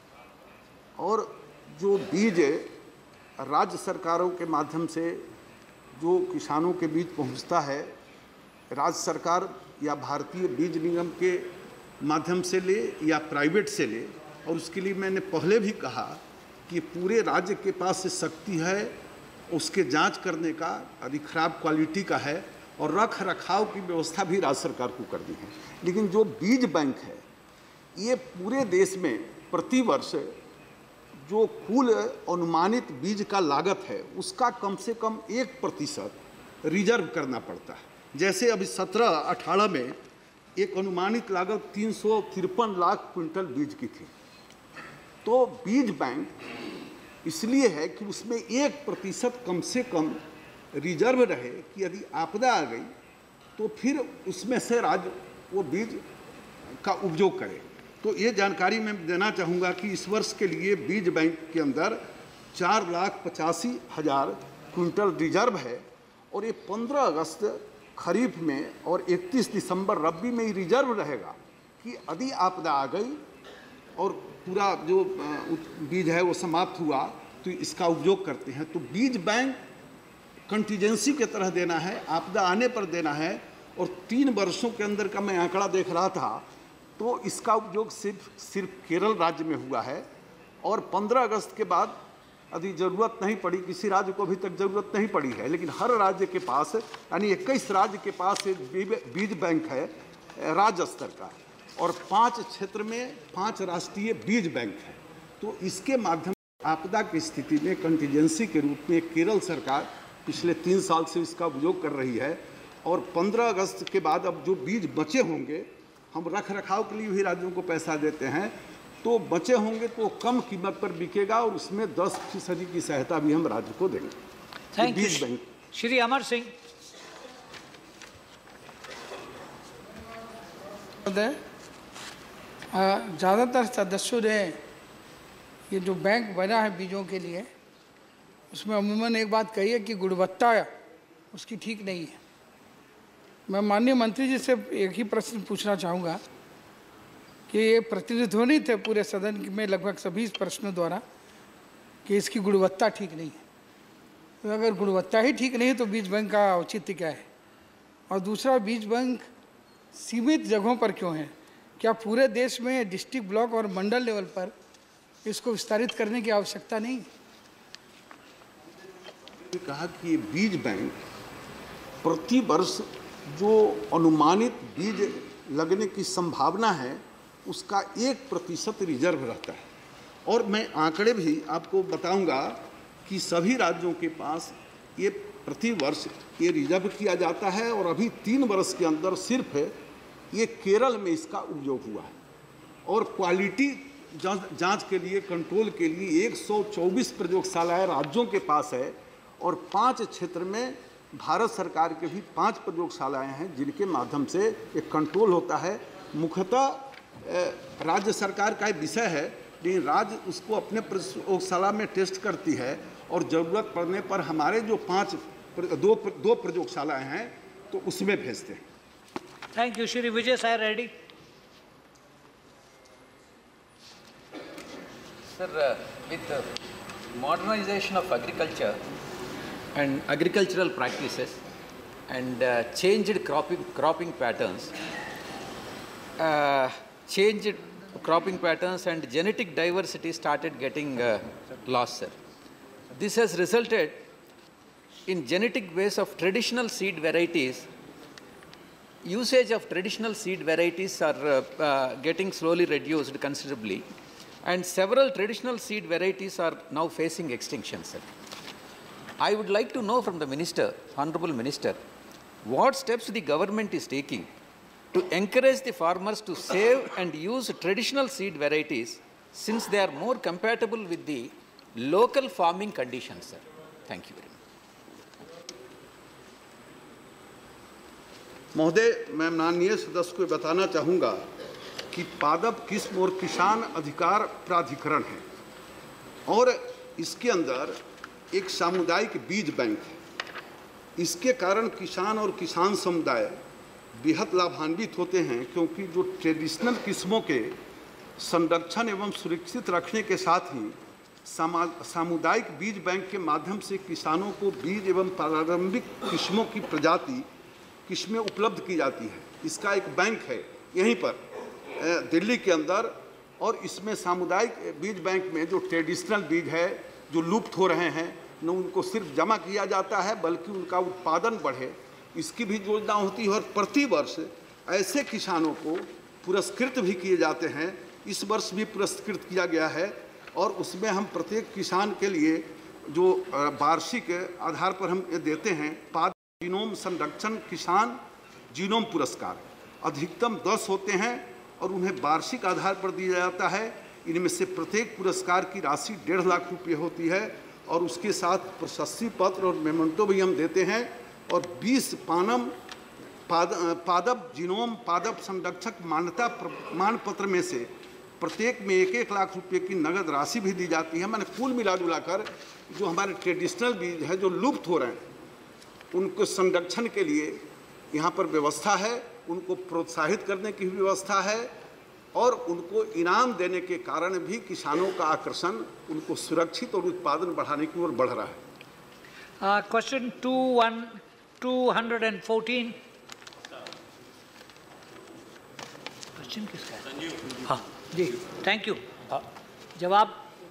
और जो बीज राज्य सरकारों के माध्यम से जो किसानों के बीच पहुंचता है, राज्य सरकार या भारतीय बीज निगम के माध्यम से ले या प्राइवेट से ले, और उसके लिए मैंने पहले भी कहा कि पूरे राज्य के पास से शक्ति है उसके जांच करने का, यदि खराब क्वालिटी का है, और रख रखाव की व्यवस्था भी राज्य सरकार को करनी है। लेकिन जो बीज बैंक है ये पूरे देश में प्रतिवर्ष जो कुल अनुमानित बीज का लागत है उसका कम से कम 1% रिजर्व करना पड़ता है। जैसे अभी 17-18 में एक अनुमानित लागत 353 लाख क्विंटल बीज की थी। तो बीज बैंक इसलिए है कि उसमें 1% कम से कम रिजर्व रहे कि यदि आपदा आ गई तो फिर उसमें से राज्य वो बीज का उपयोग करे। तो ये जानकारी मैं देना चाहूँगा कि इस वर्ष के लिए बीज बैंक के अंदर 4,85,000 क्विंटल रिजर्व है और ये 15 अगस्त खरीफ में और 31 दिसंबर रबी में ही रिजर्व रहेगा कि यदि आपदा आ गई और पूरा जो बीज है वो समाप्त हुआ तो इसका उपयोग करते हैं। तो बीज बैंक कंटीजेंसी के तरह देना है, आपदा आने पर देना है, और 3 वर्षों के अंदर का मैं आंकड़ा देख रहा था तो इसका उपयोग सिर्फ केरल राज्य में हुआ है और 15 अगस्त के बाद यदि ज़रूरत नहीं पड़ी, किसी राज्य को अभी तक ज़रूरत नहीं पड़ी है, लेकिन हर राज्य के पास यानी 21 राज्य के पास बीज बैंक है राज्य स्तर का और 5 क्षेत्र में 5 राष्ट्रीय बीज बैंक है। तो इसके माध्यम से आपदा की स्थिति में कंटीजेंसी के रूप में केरल सरकार पिछले 3 साल से इसका उपयोग कर रही है और 15 अगस्त के बाद अब जो बीज बचे होंगे हम रख रखाव के लिए भी राज्यों को पैसा देते हैं, तो बचे होंगे तो कम कीमत पर बिकेगा और उसमें 10% की सहायता भी हम राज्य को देंगे। Thank you. श्री अमर सिंह। ज़्यादातर सदस्यों ने ये जो बैंक बना है बीजों के लिए उसमें अमूमन एक बात कही है कि गुणवत्ता उसकी ठीक नहीं है। मैं माननीय मंत्री जी से एक ही प्रश्न पूछना चाहूँगा कि ये प्रतिध्वनित है पूरे सदन में लगभग सभी प्रश्नों द्वारा कि इसकी गुणवत्ता ठीक नहीं है। तो अगर गुणवत्ता ही ठीक नहीं है तो बीज बैंक का औचित्य क्या है? और दूसरा, बीज बैंक सीमित जगहों पर क्यों है? क्या पूरे देश में डिस्ट्रिक्ट, ब्लॉक और मंडल लेवल पर इसको विस्तारित करने की आवश्यकता नहीं? कहा कि बीज बैंक प्रति वर्ष जो अनुमानित बीज लगने की संभावना है उसका 1% रिजर्व रहता है। और मैं आंकड़े भी आपको बताऊंगा कि सभी राज्यों के पास ये प्रति वर्ष ये रिजर्व किया जाता है और अभी 3 वर्ष के अंदर सिर्फ ये केरल में इसका उपयोग हुआ है। और क्वालिटी जांच के लिए, कंट्रोल के लिए 124 प्रयोगशालाएँ राज्यों के पास है और 5 क्षेत्र में भारत सरकार के भी 5 प्रयोगशालाएँ हैं जिनके माध्यम से एक कंट्रोल होता है। मुख्यतः राज्य सरकार का एक विषय है, लेकिन राज्य उसको अपने प्रयोगशाला में टेस्ट करती है और ज़रूरत पड़ने पर हमारे जो 2 प्रयोगशालाएँ हैं तो उसमें भेजते हैं। Thank you. Shri Vijay Sai Reddy. Sir, with the modernization of agriculture and agricultural practices, and changed cropping patterns, and genetic diversity started getting lost, sir. This has resulted in genetic base of traditional seed varieties. Usage of traditional seed varieties are getting slowly reduced considerably, and several traditional seed varieties are now facing extinction, sir. I would like to know from the Minister, Honorable Minister, what steps the government is taking to encourage the farmers to save and use traditional seed varieties, since they are more compatible with the local farming conditions, sir. Thank you very much. महोदय, मैं माननीय सदस्य को बताना चाहूँगा कि पादप किस्म और किसान अधिकार प्राधिकरण है और इसके अंदर एक सामुदायिक बीज बैंक है। इसके कारण किसान और किसान समुदाय बेहद लाभान्वित होते हैं, क्योंकि जो ट्रेडिशनल किस्मों के संरक्षण एवं सुरक्षित रखने के साथ ही सामुदायिक बीज बैंक के माध्यम से किसानों को बीज एवं प्रारंभिक किस्मों की प्रजाति किस्में उपलब्ध की जाती है। इसका एक बैंक है यहीं पर दिल्ली के अंदर, और इसमें सामुदायिक बीज बैंक में जो ट्रेडिशनल बीज है जो लुप्त हो रहे हैं, न उनको सिर्फ जमा किया जाता है बल्कि उनका उत्पादन बढ़े, इसकी भी योजना होती है। और प्रतिवर्ष ऐसे किसानों को पुरस्कृत भी किए जाते हैं। इस वर्ष भी पुरस्कृत किया गया है और उसमें हम प्रत्येक किसान के लिए जो वार्षिक आधार पर हम देते हैं पाद जीनोम संरक्षण किसान जीनोम पुरस्कार, अधिकतम 10 होते हैं और उन्हें वार्षिक आधार पर दिया जाता है। इनमें से प्रत्येक पुरस्कार की राशि 1.5 लाख रुपये होती है और उसके साथ प्रशस्ति पत्र और मेमेंटो भी हम देते हैं। और 20 पादप जीनोम पादप संरक्षक मान्यता प्रमाण पत्र में से प्रत्येक में 1-1 लाख रुपये की नगद राशि भी दी जाती है। मैंने कुल मिला जुलाकर जो हमारे ट्रेडिशनल बीज है जो लुप्त हो रहे हैं उनको संरक्षण के लिए यहाँ पर व्यवस्था है, उनको प्रोत्साहित करने की भी व्यवस्था है और उनको इनाम देने के कारण भी किसानों का आकर्षण उनको सुरक्षित और उत्पादन बढ़ाने की ओर बढ़ रहा है। क्वेश्चन 214। क्वेश्चन किसका है? हाँ जी, थैंक यू। जवाब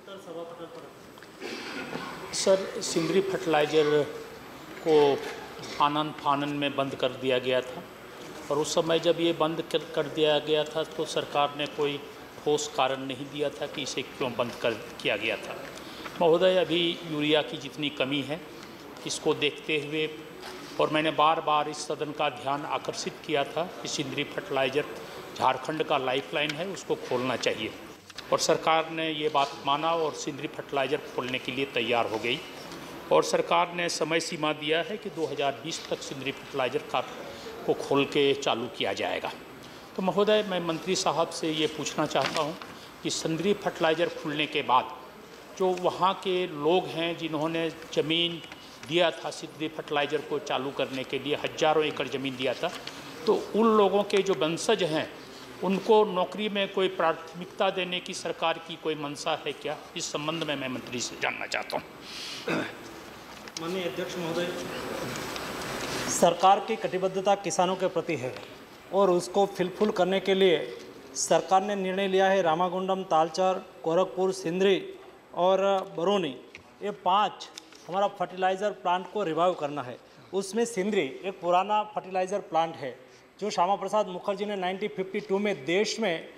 सर, सिंदरी फर्टिलाइजर को आनन फानन में बंद कर दिया गया था और उस समय जब ये बंद कर दिया गया था तो सरकार ने कोई ठोस कारण नहीं दिया था कि इसे क्यों बंद किया गया था। महोदय, अभी यूरिया की जितनी कमी है इसको देखते हुए और मैंने बार बार इस सदन का ध्यान आकर्षित किया था कि सिंदरी फर्टिलाइजर झारखंड का लाइफलाइन है, उसको खोलना चाहिए और सरकार ने ये बात माना और सिंदरी फर्टिलाइजर खोलने के लिए तैयार हो गई और सरकार ने समय सीमा दिया है कि 2020 तक सिंदरी फर्टिलाइजर को खोल के चालू किया जाएगा। तो महोदय, मैं मंत्री साहब से ये पूछना चाहता हूँ कि सिंदरी फर्टिलाइजर खुलने के बाद जो वहाँ के लोग हैं जिन्होंने ज़मीन दिया था सिंदरी फर्टिलाइजर को चालू करने के लिए, हज़ारों एकड़ ज़मीन दिया था, तो उन लोगों के जो वंशज हैं उनको नौकरी में कोई प्राथमिकता देने की सरकार की कोई मंशा है क्या? इस संबंध में मैं मंत्री से जानना चाहता हूँ। माननीय अध्यक्ष महोदय, सरकार की कटिबद्धता किसानों के प्रति है और उसको फुलफिल करने के लिए सरकार ने निर्णय लिया है रामागुंडम, तालचर, गोरखपुर, सिंदरी और बरौनी, ये 5 हमारा फर्टिलाइज़र प्लांट को रिवाइव करना है। उसमें सिंदरी एक पुराना फर्टिलाइज़र प्लांट है जो श्यामा प्रसाद मुखर्जी ने 1952 में देश में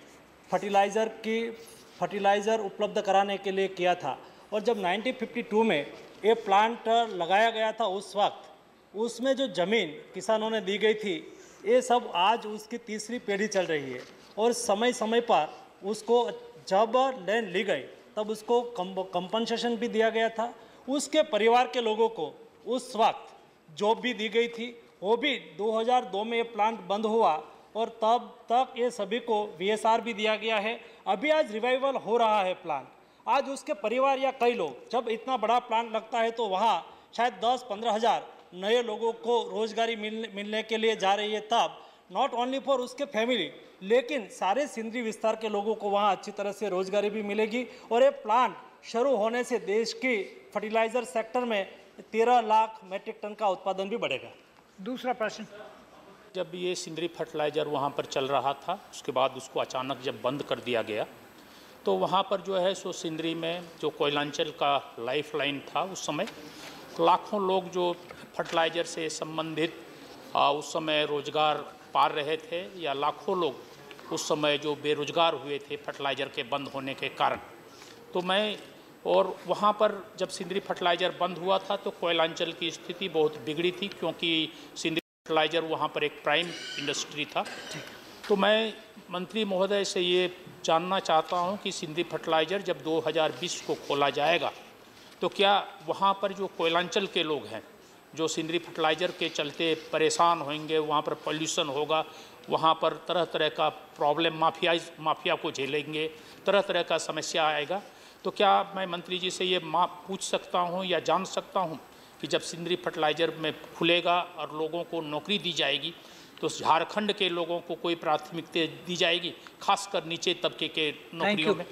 फर्टिलाइज़र उपलब्ध कराने के लिए किया था और जब 1952 में ये प्लांट लगाया गया था उस वक्त उसमें जो ज़मीन किसानों ने दी गई थी ये सब आज उसकी तीसरी पीढ़ी चल रही है और समय समय पर उसको जब लैंड ली गई तब उसको कंपनसेशन भी दिया गया था। उसके परिवार के लोगों को उस वक्त जॉब भी दी गई थी, वो भी 2002 में ये प्लांट बंद हुआ और तब तक ये सभी को VSR भी दिया गया है। अभी आज रिवाइवल हो रहा है प्लांट। आज उसके परिवार या कई लोग, जब इतना बड़ा प्लांट लगता है तो वहाँ शायद 10-15 हज़ार नए लोगों को रोजगारी मिलने के लिए जा रही है, तब नॉट ओनली फॉर उसके फैमिली लेकिन सारे सिंदरी विस्तार के लोगों को वहाँ अच्छी तरह से रोजगारी भी मिलेगी और ये प्लांट शुरू होने से देश की फर्टिलाइज़र सेक्टर में 13 लाख मेट्रिक टन का उत्पादन भी बढ़ेगा। दूसरा प्रश्न, जब ये सिंदरी फर्टिलाइज़र वहाँ पर चल रहा था, उसके बाद उसको अचानक जब बंद कर दिया गया, तो वहाँ पर जो है सो सिंदरी में जो कोयलांचल का लाइफ लाइन था, उस समय लाखों लोग जो फर्टिलाइज़र से संबंधित उस समय रोजगार पा रहे थे, या लाखों लोग उस समय जो बेरोजगार हुए थे फर्टिलाइज़र के बंद होने के कारण। तो मैं और वहाँ पर जब सिंदरी फर्टिलाइज़र बंद हुआ था तो कोयलांचल की स्थिति बहुत बिगड़ी थी, क्योंकि सिंदरी फर्टिलाइज़र वहाँ पर एक प्राइम इंडस्ट्री था। तो मैं मंत्री महोदय से ये जानना चाहता हूँ कि सिंदरी फर्टिलाइज़र जब 2020 को खोला जाएगा तो क्या वहाँ पर जो कोयलांचल के लोग हैं, जो सिंदरी फर्टिलाइज़र के चलते परेशान होंगे, वहाँ पर पॉल्यूशन होगा, वहाँ पर तरह तरह का प्रॉब्लम माफिया को झेलेंगे, तरह तरह का समस्या आएगा, तो क्या मैं मंत्री जी से ये पूछ सकता हूँ या जान सकता हूँ कि जब सिंदरी फर्टिलाइज़र में खुलेगा और लोगों को नौकरी दी जाएगी तो झारखंड के लोगों को कोई प्राथमिकता दी जाएगी, खासकर नीचे तबके के नौकरियों में?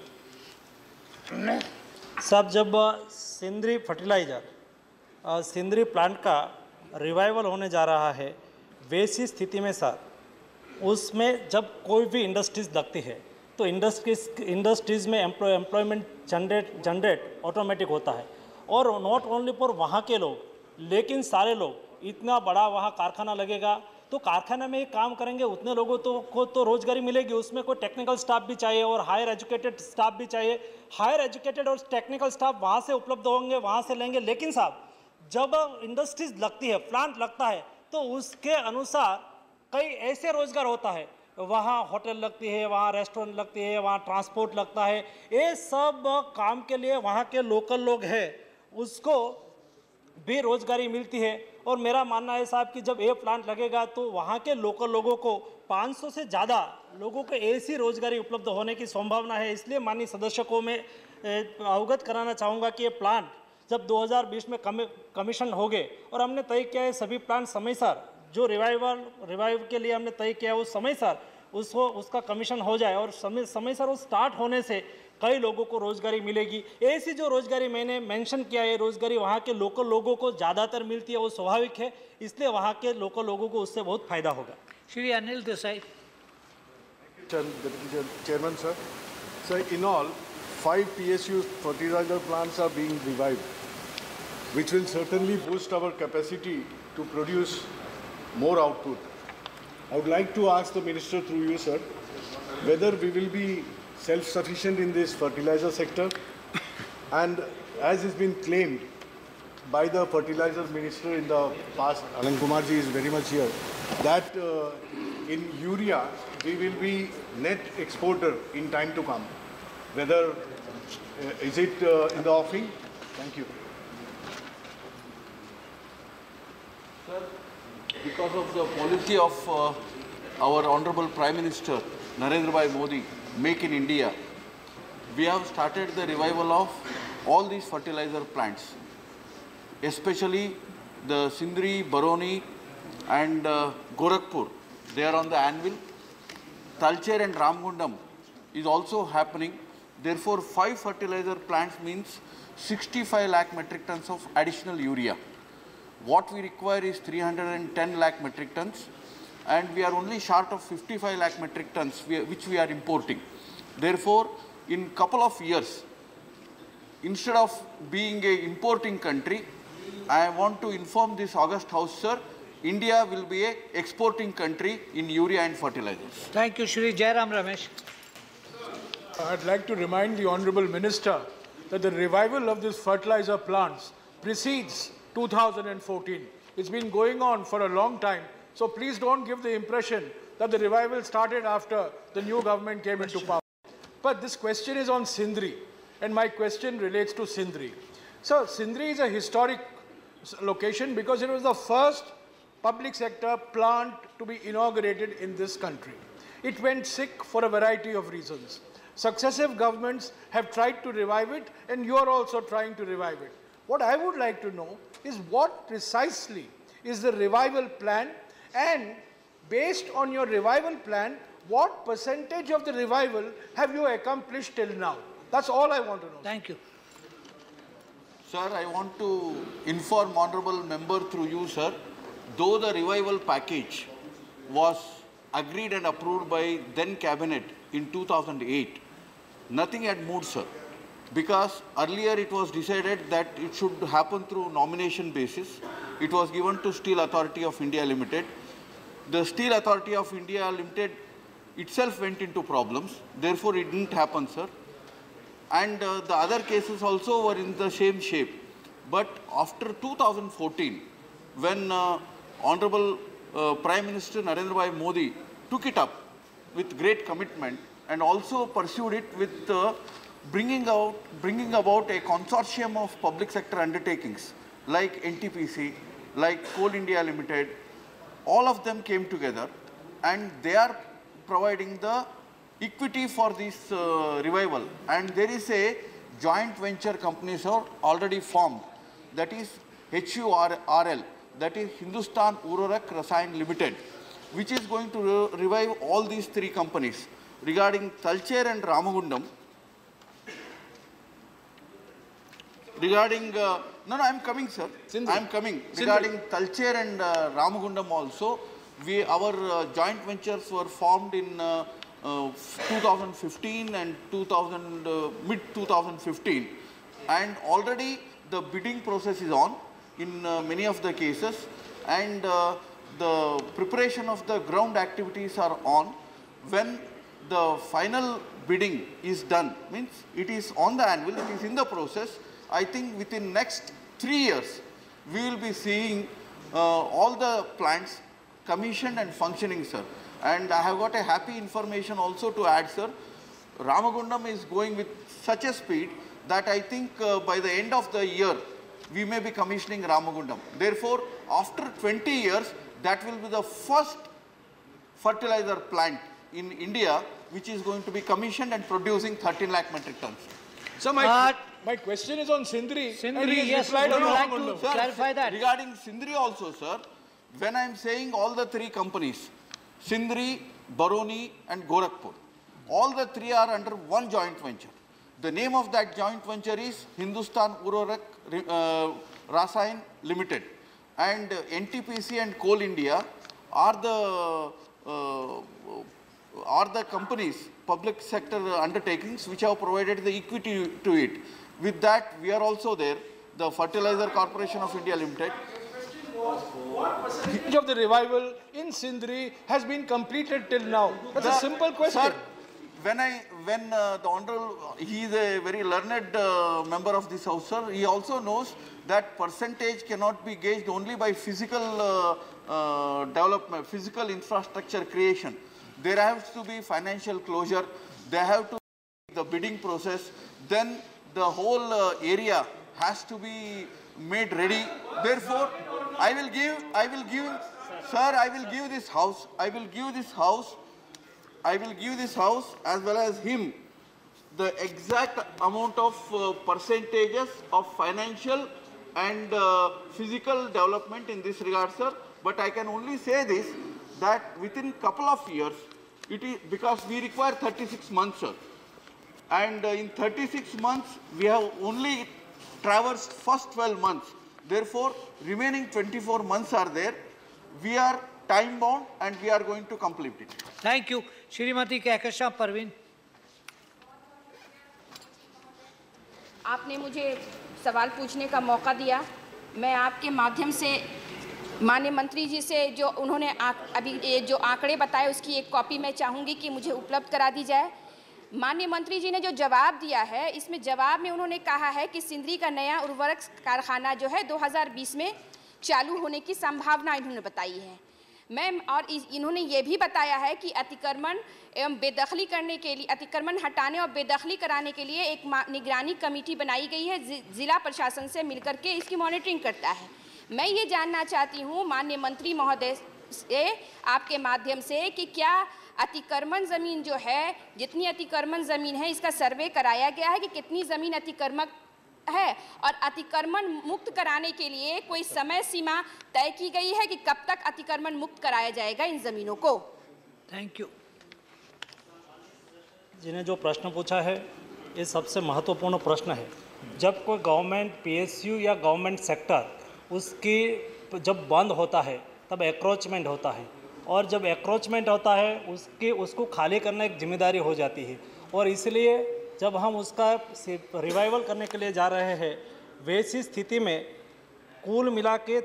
साहब, जब सिंदरी फर्टिलाइज़र सिंदरी प्लांट का रिवाइवल होने जा रहा है, वैसी स्थिति में सर उसमें जब कोई भी इंडस्ट्रीज़ लगती है तो इंडस्ट्रीज़ में एम्प्लॉयमेंट जनरेट ऑटोमेटिक होता है, और नॉट ओनली फॉर वहाँ के लोग, लेकिन सारे लोग, इतना बड़ा वहाँ कारखाना लगेगा तो कारखाने में ही काम करेंगे उतने लोगों को तो रोजगारी मिलेगी, उसमें कोई टेक्निकल स्टाफ भी चाहिए और हायर एजुकेटेड स्टाफ भी चाहिए। हायर एजुकेटेड और टेक्निकल स्टाफ वहाँ से उपलब्ध होंगे, वहाँ से लेंगे, लेकिन साहब जब इंडस्ट्रीज लगती है, प्लांट लगता है, तो उसके अनुसार कई ऐसे रोजगार होता है, वहाँ होटल लगती है, वहाँ रेस्टोरेंट लगती है, वहाँ ट्रांसपोर्ट लगता है, ये सब काम के लिए वहाँ के लोकल लोग हैं, उसको भी रोजगारी मिलती है। और मेरा मानना है साहब कि जब ये प्लांट लगेगा तो वहाँ के लोकल लोगों को 500 से ज़्यादा लोगों को ऐसी रोजगारी उपलब्ध होने की संभावना है। इसलिए माननीय सदस्य को मैं अवगत कराना चाहूँगा कि ये प्लांट जब 2020 में कमीशन हो गए और हमने तय किया है सभी प्लांट समय सर जो रिवाइव के लिए हमने तय किया है वो समय सर उसका कमीशन हो जाए, और समय सर वो स्टार्ट होने से कई लोगों को रोजगारी मिलेगी। ऐसी जो रोजगारी मैंने मेंशन किया है, रोजगारी वहाँ के लोकल लोगों को ज़्यादातर मिलती है, वो स्वाभाविक है, इसलिए वहाँ के लोकल लोगों को उससे बहुत फायदा होगा। Shri Anil Desai. Chairman sir, in all 5 PSU fertilizer plants are being revived, which will certainly boost our capacity to produce more output. I would like to ask the minister through you, sir, whether we will be self-sufficient in this fertilizer sector, and as has been claimed by the fertilizer minister in the past, Anand Kumar ji is very much here, that in urea we will be net exporter in time to come. Whether is it in the offing? Thank you. Sir, because of the policy of our Honorable Prime Minister Narendra Bhai Modi, Make in India, we have started the revival of all these fertilizer plants, especially the Sindri, Baroni and Gorakhpur. They are on the anvil. Talcher and Ramgundam is also happening. Therefore, 5 fertilizer plants means 65 lakh metric tons of additional urea. What we require is 310 lakh metric tons, and we are only short of 55 lakh metric tons which we are importing. Therefore, in couple of years, instead of being a importing country, I want to inform this August House, sir, India will be a exporting country in urea and fertilizers. Thank you, Shri Jairam Ramesh. I'd like to remind the Honorable Minister that the revival of these fertilizer plants precedes 2014. It's been going on for a long time, so please don't give the impression that the revival started after the new government came into power. But this question is on Sindri, and my question relates to Sindri. So, Sindri is a historic location because it was the first public sector plant to be inaugurated in this country. It went sick for a variety of reasons. Successive governments have tried to revive it, and you are also trying to revive it. What I would like to know is what precisely is the revival plan, and based on your revival plan, what percentage of the revival have you accomplished till now? That's all I want to know. Thank you. Sir, I want to inform Honorable Member through you, sir, though the revival package was agreed and approved by then cabinet in 2008, nothing had moved, sir. Because earlier it was decided that it should happen through nomination basis. It was given to Steel Authority of India Limited. The Steel Authority of India Limited itself went into problems. Therefore, it didn't happen, sir. And the other cases also were in the same shape. But after 2014, when Honorable Prime Minister Narendra Bhai Modi took it up with great commitment and also pursued it with bringing about a consortium of public sector undertakings like NTPC, like Coal India Limited, all of them came together and they are providing the equity for this revival. And there is a joint venture companies are already formed, that is HURL, that is Hindustan Urvarak Rasayan Limited, which is going to revive all these three companies. Regarding Talcher and Ramagundam, regarding, I'm coming, sir. I'm coming. Regarding Talcher and Ramagundam also, our joint ventures were formed in 2015 and mid-2015. And already the bidding process is on in many of the cases. And the preparation of the ground activities are on. When the final bidding is done, means it is on the anvil, it is in the process. I think within next 3 years, we will be seeing all the plants commissioned and functioning, sir. And I have got a happy information also to add, sir. Ramagundam is going with such a speed that I think by the end of the year, we may be commissioning Ramagundam. Therefore, after 20 years, that will be the first fertilizer plant in India which is going to be commissioned and producing 13 lakh metric tons. So my question is on Sindri. Sindri, yes, would you like to clarify that? Regarding Sindri also, sir, when I am saying all the three companies, Sindri, Baroni and Gorakhpur, all the three are under one joint venture. The name of that joint venture is Hindustan Urvarak Rasayan Limited. And NTPC and Coal India are the companies, public sector undertakings, which have provided the equity to it. With that, we are also there, the Fertilizer Corporation of India Limited. What percentage of the revival in Sindri has been completed till now? That's a simple question. Sir, when the Honorable, he is a very learned member of this House, sir, he also knows that percentage cannot be gauged only by physical development, physical infrastructure creation. There has to be financial closure, there have to be the bidding process, then the whole area has to be made ready. Therefore, I will give this house as well as him the exact amount of percentages of financial and physical development in this regard, sir. But I can only say this, that within couple of years, it is because we require 36 months, sir. And in 36 months, we have only traversed first 12 months. Therefore, remaining 24 months are there. We are time bound and we are going to complete it. Thank you. Shrimati Kehkashan Parveen. आपने मुझे सवाल पूछने का मौका दिया। मैं आपके माध्यम से माननीय मंत्री जी से जो उन्होंने अभी ये जो आंकड़े बताए उसकी एक कॉपी मैं चाहूँगी कि मुझे उपलब्ध करा दी जाए। माननीय मंत्री जी ने जो जवाब दिया है, इसमें जवाब में उन्होंने कहा है कि सिंदरी का नया उर्वरक कारखाना जो है 2020 में चालू होने की संभावना इन्होंने बताई है। और इन्होंने ये भी बताया है कि अतिक्रमण एवं बेदखली करने के लिए, अतिक्रमण हटाने और बेदखली कराने के लिए एक निगरानी कमेटी बनाई गई है, जिला प्रशासन से मिलकर के इसकी मॉनिटरिंग करता है। मैं ये जानना चाहती हूँ माननीय मंत्री महोदय से आपके माध्यम से कि क्या अतिक्रमण ज़मीन जो है, जितनी अतिक्रमण ज़मीन है, इसका सर्वे कराया गया है कि कितनी ज़मीन अतिक्रमण है, और अतिक्रमण मुक्त कराने के लिए कोई समय सीमा तय की गई है कि कब तक अतिक्रमण मुक्त कराया जाएगा इन ज़मीनों को? Thank you. जिन्हें जो प्रश्न पूछा है, ये सबसे महत्वपूर्ण प्रश्न है। जब कोई गवर्नमेंट पीएसयू या गवर्नमेंट सेक्टर उसकी जब बंद होता है तब एक्रोचमेंट होता है, और जब एक्रोचमेंट होता है उसको खाली करना एक जिम्मेदारी हो जाती है। और इसलिए जब हम उसका रिवाइवल करने के लिए जा रहे हैं, वैसी स्थिति में कुल मिला के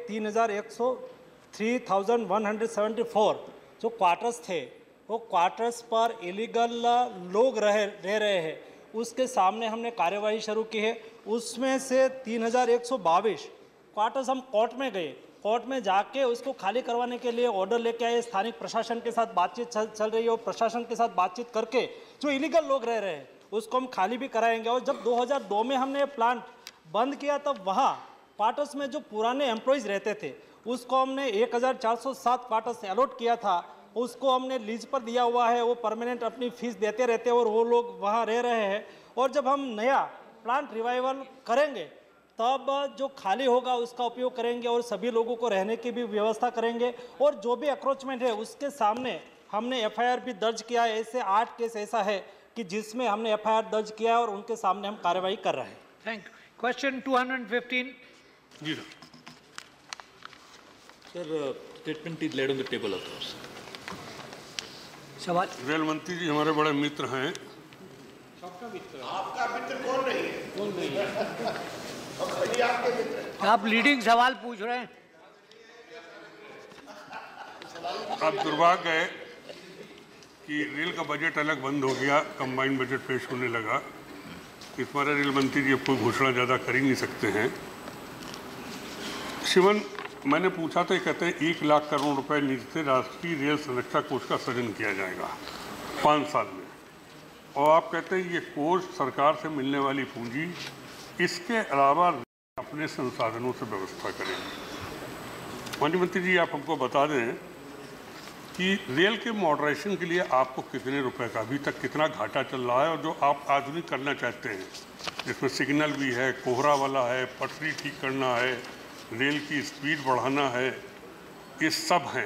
3,174 जो क्वार्टर्स थे, वो क्वार्टर्स पर इलीगल लोग रह रहे हैं, उसके सामने हमने कार्यवाही शुरू की है। उसमें से 3,122 क्वार्टर्स हम कोर्ट में गए, कोर्ट में जाके उसको खाली करवाने के लिए ऑर्डर लेके आए। स्थानिक प्रशासन के साथ बातचीत चल रही है, और प्रशासन के साथ बातचीत करके जो इलीगल लोग रह रहे हैं उसको हम खाली भी कराएंगे। और जब 2002 में हमने प्लांट बंद किया, तब वहाँ क्वार्टर्स में जो पुराने एम्प्लॉयज़ रहते थे उसको हमने 1,407 क्वार्टर्स अलॉट किया था, उसको हमने लीज पर दिया हुआ है। वो परमानेंट अपनी फीस देते रहते हैं और वो लोग वहाँ रह रहे हैं। और जब हम नया प्लांट रिवाइवल करेंगे तब जो खाली होगा उसका उपयोग करेंगे और सभी लोगों को रहने की भी व्यवस्था करेंगे। और जो भी अक्रोचमेंट है उसके सामने हमने FIR भी दर्ज किया है। ऐसे 8 केस ऐसा है कि जिसमें हमने FIR दर्ज किया है और उनके सामने हम कार्रवाई कर रहे हैं। Thank you. क्वेश्चन 215। जी sir, statement is laid on the table of सवाल। रेल मंत्री जी हमारे बड़े मित्र हैं। आपका मित्र कौन नहीं है? कौन नहीं है? आपके मित्र। आप लीडिंग सवाल पूछ रहे हैं। अब दुर्भाग्य है कि रेल का बजट अलग बंद हो गया, कंबाइंड बजट पेश होने लगा। इस बार रेल मंत्री जी अब कोई घोषणा ज़्यादा कर ही नहीं सकते हैं। शिवन, मैंने पूछा तो ये कहते हैं 1 लाख करोड़ रुपए निधि से राष्ट्रीय रेल संरक्षा कोष का सृजन किया जाएगा 5 साल में, और आप कहते हैं ये कोष सरकार से मिलने वाली पूंजी, इसके अलावा अपने संसाधनों से व्यवस्था करेंगे। माननीय मंत्री जी, आप हमको बता दें कि रेल के मॉडरेशन के लिए आपको कितने रुपए का अभी तक कितना घाटा चल रहा है, और जो आप आधुनिक करना चाहते हैं जिसमें सिग्नल भी है, कोहरा वाला है, पटरी ठीक करना है, रेल की स्पीड बढ़ाना है, ये सब हैं।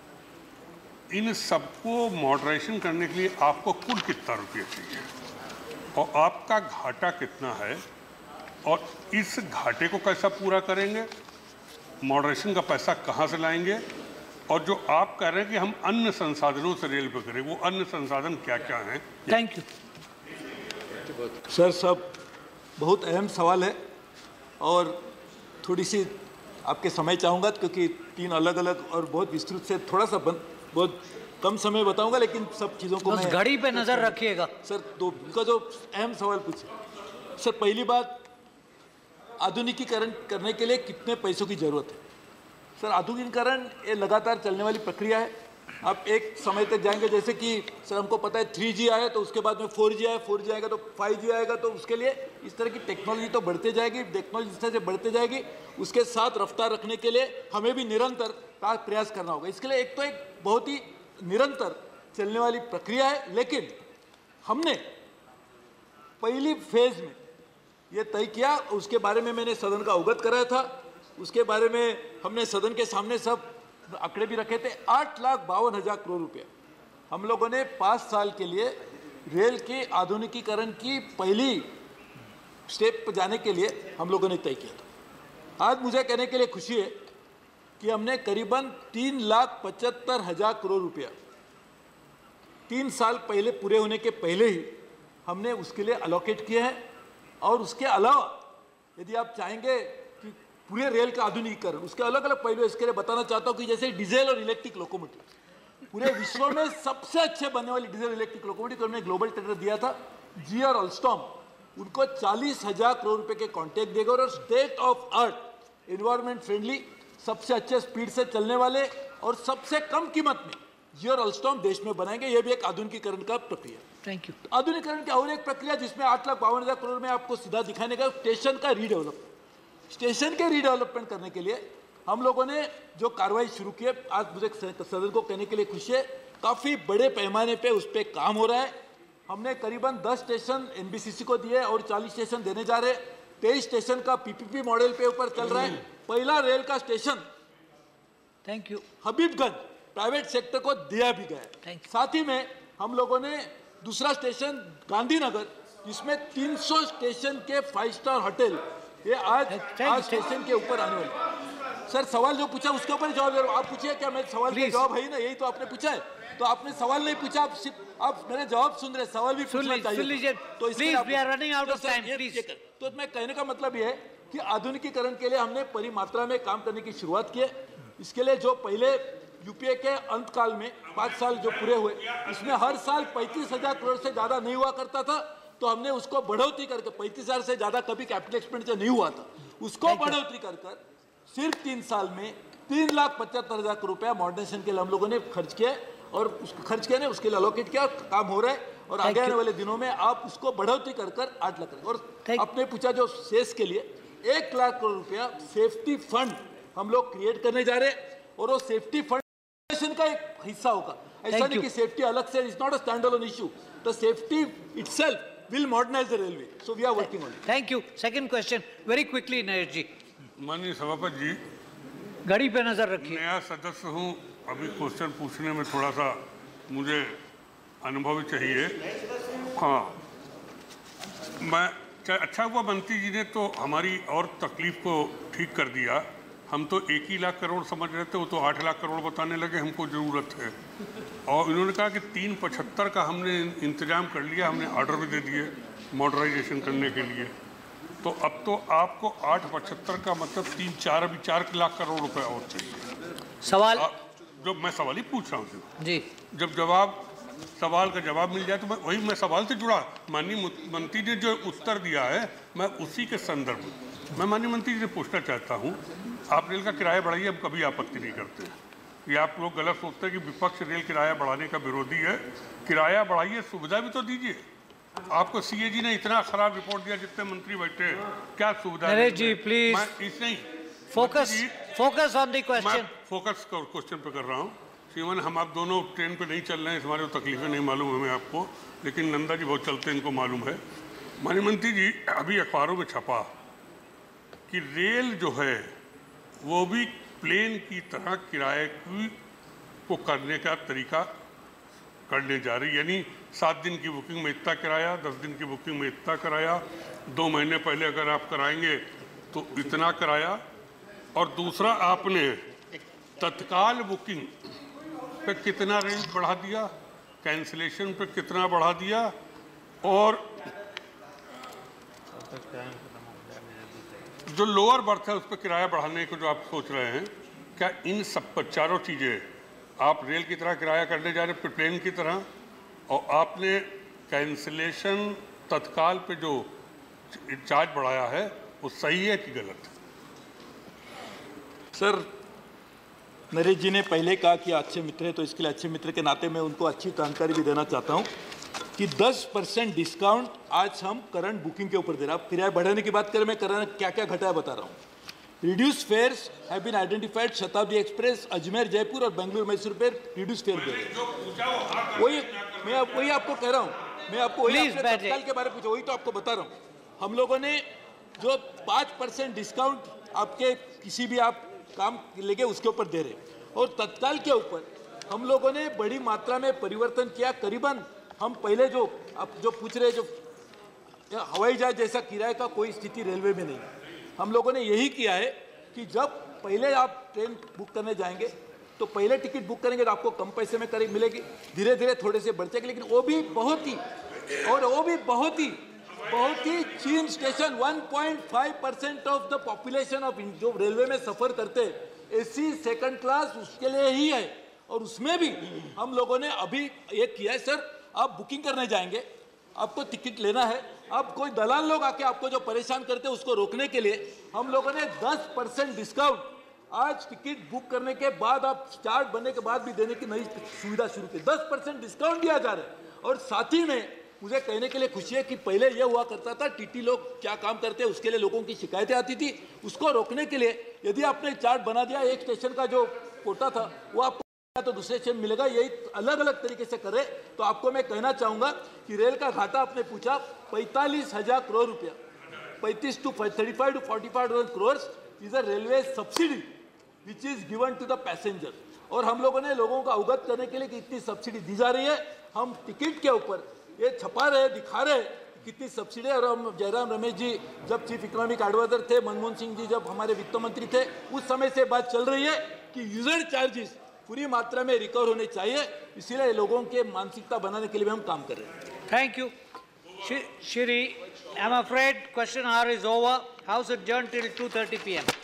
इन सबको मॉडरेशन करने के लिए आपको कुल कितना रुपया चाहिए और आपका घाटा कितना है, और इस घाटे को कैसा पूरा करेंगे, मॉडरेशन का पैसा कहाँ से लाएंगे, और जो आप कह रहे हैं कि हम अन्य संसाधनों से रेल पे करें, वो अन्य संसाधन क्या क्या हैं? Thank you sir. सब बहुत अहम सवाल है और थोड़ी सी आपके समय चाहूँगा, क्योंकि 3 अलग अलग और बहुत विस्तृत से थोड़ा सा बहुत कम समय बताऊंगा, लेकिन सब चीज़ों को बस घड़ी पे नज़र रखिएगा। सर, तो उनका जो अहम सवाल पूछे सर, पहली बात, आधुनिकीकरण करने के लिए कितने पैसों की ज़रूरत है? सर, आधुनिकीकरण ये लगातार चलने वाली प्रक्रिया है। आप एक समय तक जाएंगे, जैसे कि सर हमको पता है 3G आया तो उसके बाद में 4G आया, 4G आएगा तो 5G आएगा, तो उसके लिए इस तरह की टेक्नोलॉजी तो बढ़ते जाएगी, टेक्नोलॉजी इस तरह से बढ़ते जाएगी, उसके साथ रफ्तार रखने के लिए हमें भी निरंतर प्रयास करना होगा। इसके लिए एक तो एक बहुत ही निरंतर चलने वाली प्रक्रिया है, लेकिन हमने पहली फेज में ये तय किया, उसके बारे में मैंने सदन का अवगत कराया था, उसके बारे में हमने सदन के सामने सब आंकड़े भी रखे थे। 8,52,000 करोड़ रुपए हम लोगों ने 5 साल के लिए रेल के आधुनिकीकरण की पहली स्टेप पर जाने के लिए हम लोगों ने तय किया था। आज मुझे कहने के लिए खुशी है कि हमने करीबन 3,75,000 करोड़ रुपया 3 साल पहले पूरे होने के पहले ही हमने उसके लिए अलोकेट किए हैं। और उसके अलावा यदि आप चाहेंगे कि पूरे रेल का आधुनिकीकरण, उसके अलग अलग पहलू इसके लिए बताना चाहता हूँ कि जैसे डीजल और इलेक्ट्रिक लोकोमोटिव, पूरे विश्व में सबसे अच्छे बनने वाली डीजल इलेक्ट्रिक लोकोमोटिव को हमने ग्लोबल टेंडर दिया था। जी और अल्स्टॉम उनको 40,000 करोड़ रुपए के कॉन्ट्रैक्ट देगा, और state of art environment friendly सबसे अच्छे स्पीड से चलने वाले और सबसे कम कीमत में जी और अल्स्टॉम देश में बनाएंगे। ये भी एक आधुनिकीकरण का प्रक्रिया। Thank you. आधुनिकीकरण की और एक प्रक्रिया जिसमें 8,52,000 करोड़ में आपको सीधा दिखाने का स्टेशन का रीडेवलपमेंट। स्टेशन के रीडेवलपमेंट करने के लिए हम लोगों ने जो कार्रवाई शुरू की है, आज मुझे सदन को कहने के लिए खुशी है, काफ़ी बड़े पैमाने पे उस पर काम हो रहा है। हमने करीबन 10 स्टेशन NBCC को दिए और 40 स्टेशन देने जा रहे हैं। 23 स्टेशन का PPP मॉडल पे ऊपर चल रहा है। पहला रेल का station thank you Habibganj private sector को दिया भी गया। साथ ही में हम लोगों ने दूसरा स्टेशन गांधीनगर, जिसमें 300 स्टेशन के 5 स्टार होटल, ये आज स्टेशन के ऊपर आने वाले। सर सवाल जो पूछा उसके ऊपर जवाब दे रहा हूँ। आप पूछिए क्या मैं सवाल का जवाब है ही ना, यही तो आपने पूछा है। तो आपने सवाल नहीं पूछा, आप मेरे जवाब सुन रहे, सवाल भी पूछना चाहिए। तो तो मैं कहने का मतलब ये है कि आधुनिकीकरण के लिए हमने बड़ी मात्रा में काम करने की शुरुआत की है। इसके लिए जो पहले यूपीए के अंतकाल में 5 साल जो पूरे हुए, इसमें हर साल 35,000 करोड़ से ज्यादा नहीं हुआ करता था, तो हमने उसको बढ़ोतरी करके 35,000 से ज्यादा कभी कैपिटल एक्सपेंडिचर नहीं हुआ था, उसको बढ़ोतरी कर सिर्फ 3 साल में 3,75,000 करोड़ रुपया मॉडर्नाइजेशन के लिए हम लोगों ने खर्च किया और उसको खर्च किया, उसके लिए अलोकेट किया, काम हो रहा है। और आगे आने वाले दिनों में आप उसको बढ़ोतरी कर 8 लाख करेंगे। और आपने पूछा जो शेष के लिए 1 लाख करोड़ रुपया सेफ्टी फंड हम लोग क्रिएट करने जा रहे हैं, और वो सेफ्टी फंड का एक हिस्सा होगा। ऐसा नहीं कि सेफ्टी अलग से, it's not a stand alone issue, the safety itself will modernize the railway, so we are working on it. Thank you. Second question, very quickly, Naresh ji. माननीय सभापति जी, घड़ी पे नजर रखिए। नया सदस्य हूँ, अभी क्वेश्चन पूछने में थोड़ा सा मुझे अनुभव चाहिए। हाँ, मैं अच्छा हुआ मंत्री जी ने तो हमारी और तकलीफ को ठीक कर दिया। हम तो 1 लाख करोड़ समझ रहे थे, वो तो 8 लाख करोड़ बताने लगे हमको ज़रूरत है। और इन्होंने कहा कि 375 का हमने इंतजाम कर लिया, हमने ऑर्डर भी दे दिए मॉडर्नाइजेशन करने के लिए। तो अब तो आपको 875 का मतलब 3-4 अभी 4 लाख करोड़ रुपए और चाहिए। सवाल जो मैं सवाल ही पूछ रहा हूँ जी, जब सवाल का जवाब मिल जाए तो मैं सवाल से जुड़ा। माननीय मंत्री ने जो उत्तर दिया है, मैं उसी के संदर्भ में मैं माननीय मंत्री जी से पूछना चाहता हूँ, आप रेल का किराया बढ़ाइए, हम कभी आपत्ति नहीं करते। ये आप लोग गलत सोचते हैं कि विपक्ष रेल किराया बढ़ाने का विरोधी है। किराया बढ़ाइए, सुविधा भी तो दीजिए। आपको सीएजी ने इतना खराब रिपोर्ट दिया, जितने मंत्री बैठे, क्या सुविधा? Naresh ji please focus on the question. Focus question पे कर रहा हूँ। श्रीमान, हम आप दोनों ट्रेन पे नहीं चल रहे हैं, हमारे तकलीफें नहीं मालूम हमें आपको, लेकिन नंदा जी बहुत चलते हैं, इनको मालूम है। माननीय मंत्री जी, अभी अखबारों में छपा कि रेल जो है वो भी प्लेन की तरह किराए को करने का तरीका करने जा रही, यानी 7 दिन की बुकिंग में इतना किराया, 10 दिन की बुकिंग में इतना किराया, 2 महीने पहले अगर आप कराएंगे तो इतना किराया। और दूसरा, आपने तत्काल बुकिंग पे कितना रेंज बढ़ा दिया, कैंसिलेशन पे कितना बढ़ा दिया, और जो लोअर बर्थ है उस पर किराया बढ़ाने को जो आप सोच रहे हैं, क्या इन सब पर चारों चीज़ें आप रेल की तरह किराया करने जा रहे हैं, प्लेन की तरह? और आपने कैंसिलेशन तत्काल पे जो चार्ज बढ़ाया है वो सही है कि गलत? सर, नरेश जी ने पहले कहा कि अच्छे मित्र है, तो इसके लिए अच्छे मित्र के नाते मैं उनको अच्छी जानकारी भी देना चाहता हूँ कि 10% डिस्काउंट आज हम करंट बुकिंग के ऊपर दे रहे हैं। किराया बढ़ाने की बात करें, मैं करंट क्या क्या घटाया बता रहा हूँ। Reduce fares have been identified, Shatabdi express, Ajmer Jaipur और बेंगलुरु मैसूर पे रिड्यूस फेयर दे रहे हैं। वही आपको कह रहा हूँ, मैं आपको वही तत्काल के बारे में पूछा, वही तो आपको बता रहा हूँ। हम लोगों ने जो 5% डिस्काउंट आपके किसी भी आप काम लेके उसके ऊपर दे रहे हैं, और तत्काल के ऊपर हम लोगों ने बड़ी मात्रा में परिवर्तन किया। करीबन हम पहले जो आप जो पूछ रहे, जो हवाई जहाज जैसा किराए का कोई स्थिति रेलवे में नहीं, हम लोगों ने यही किया है कि जब पहले आप ट्रेन बुक करने जाएंगे तो पहले टिकट बुक करेंगे तो आपको कम पैसे में करीब मिलेगी, धीरे धीरे थोड़े से बढ़ जाएगी, लेकिन वो भी बहुत ही चीन station 1.5% of the population of जो रेलवे में सफर करते एसी सेकंड क्लास उसके लिए ही है। और उसमें भी हम लोगों ने अभी ये किया है, सर आप बुकिंग करने जाएंगे, आपको टिकट लेना है, अब कोई दलाल लोग आके आपको जो परेशान करते हैं उसको रोकने के लिए हम लोगों ने 10% डिस्काउंट आज टिकट बुक करने के बाद, आप चार्ट बनने के बाद भी देने की नई सुविधा शुरू की। 10% डिस्काउंट दिया जा रहा है। और साथ ही में मुझे कहने के लिए खुशी है कि पहले यह हुआ करता था, टीटी लोग क्या काम करते हैं उसके लिए लोगों की शिकायतें आती थी, उसको रोकने के लिए यदि आपने चार्ट बना दिया, एक स्टेशन का जो कोटा था वो आपको तो दूसरे स्टेशन मिलेगा, यही अलग अलग तरीके से करे तो आपको मैं कहना चाहूंगा कि रेल का घाटा आपने पूछा 45,000 करोड़ रुपया, 35 to 35 to 45 crore is a railway subsidy which is given to the passenger. और हम लोगों ने लोगों को अवगत करने के लिए कि इतनी सब्सिडी दी जा रही है, हम टिकट के ऊपर ये छपा रहे, दिखा रहे कितनी सब्सिडी, और हम जयराम रमेश जी जब चीफ इकोनॉमिक एडवाइजर थे, मनमोहन सिंह जी जब हमारे वित्त मंत्री थे, उस समय से बात चल रही है कि यूजर चार्जेस पूरी मात्रा में रिकवर होने चाहिए। इसीलिए लोगों के मानसिकता बनाने के लिए हम काम कर रहे हैं। Thank you Shri, I'm afraid question hour is over. House adjourned till 2:30 p.m.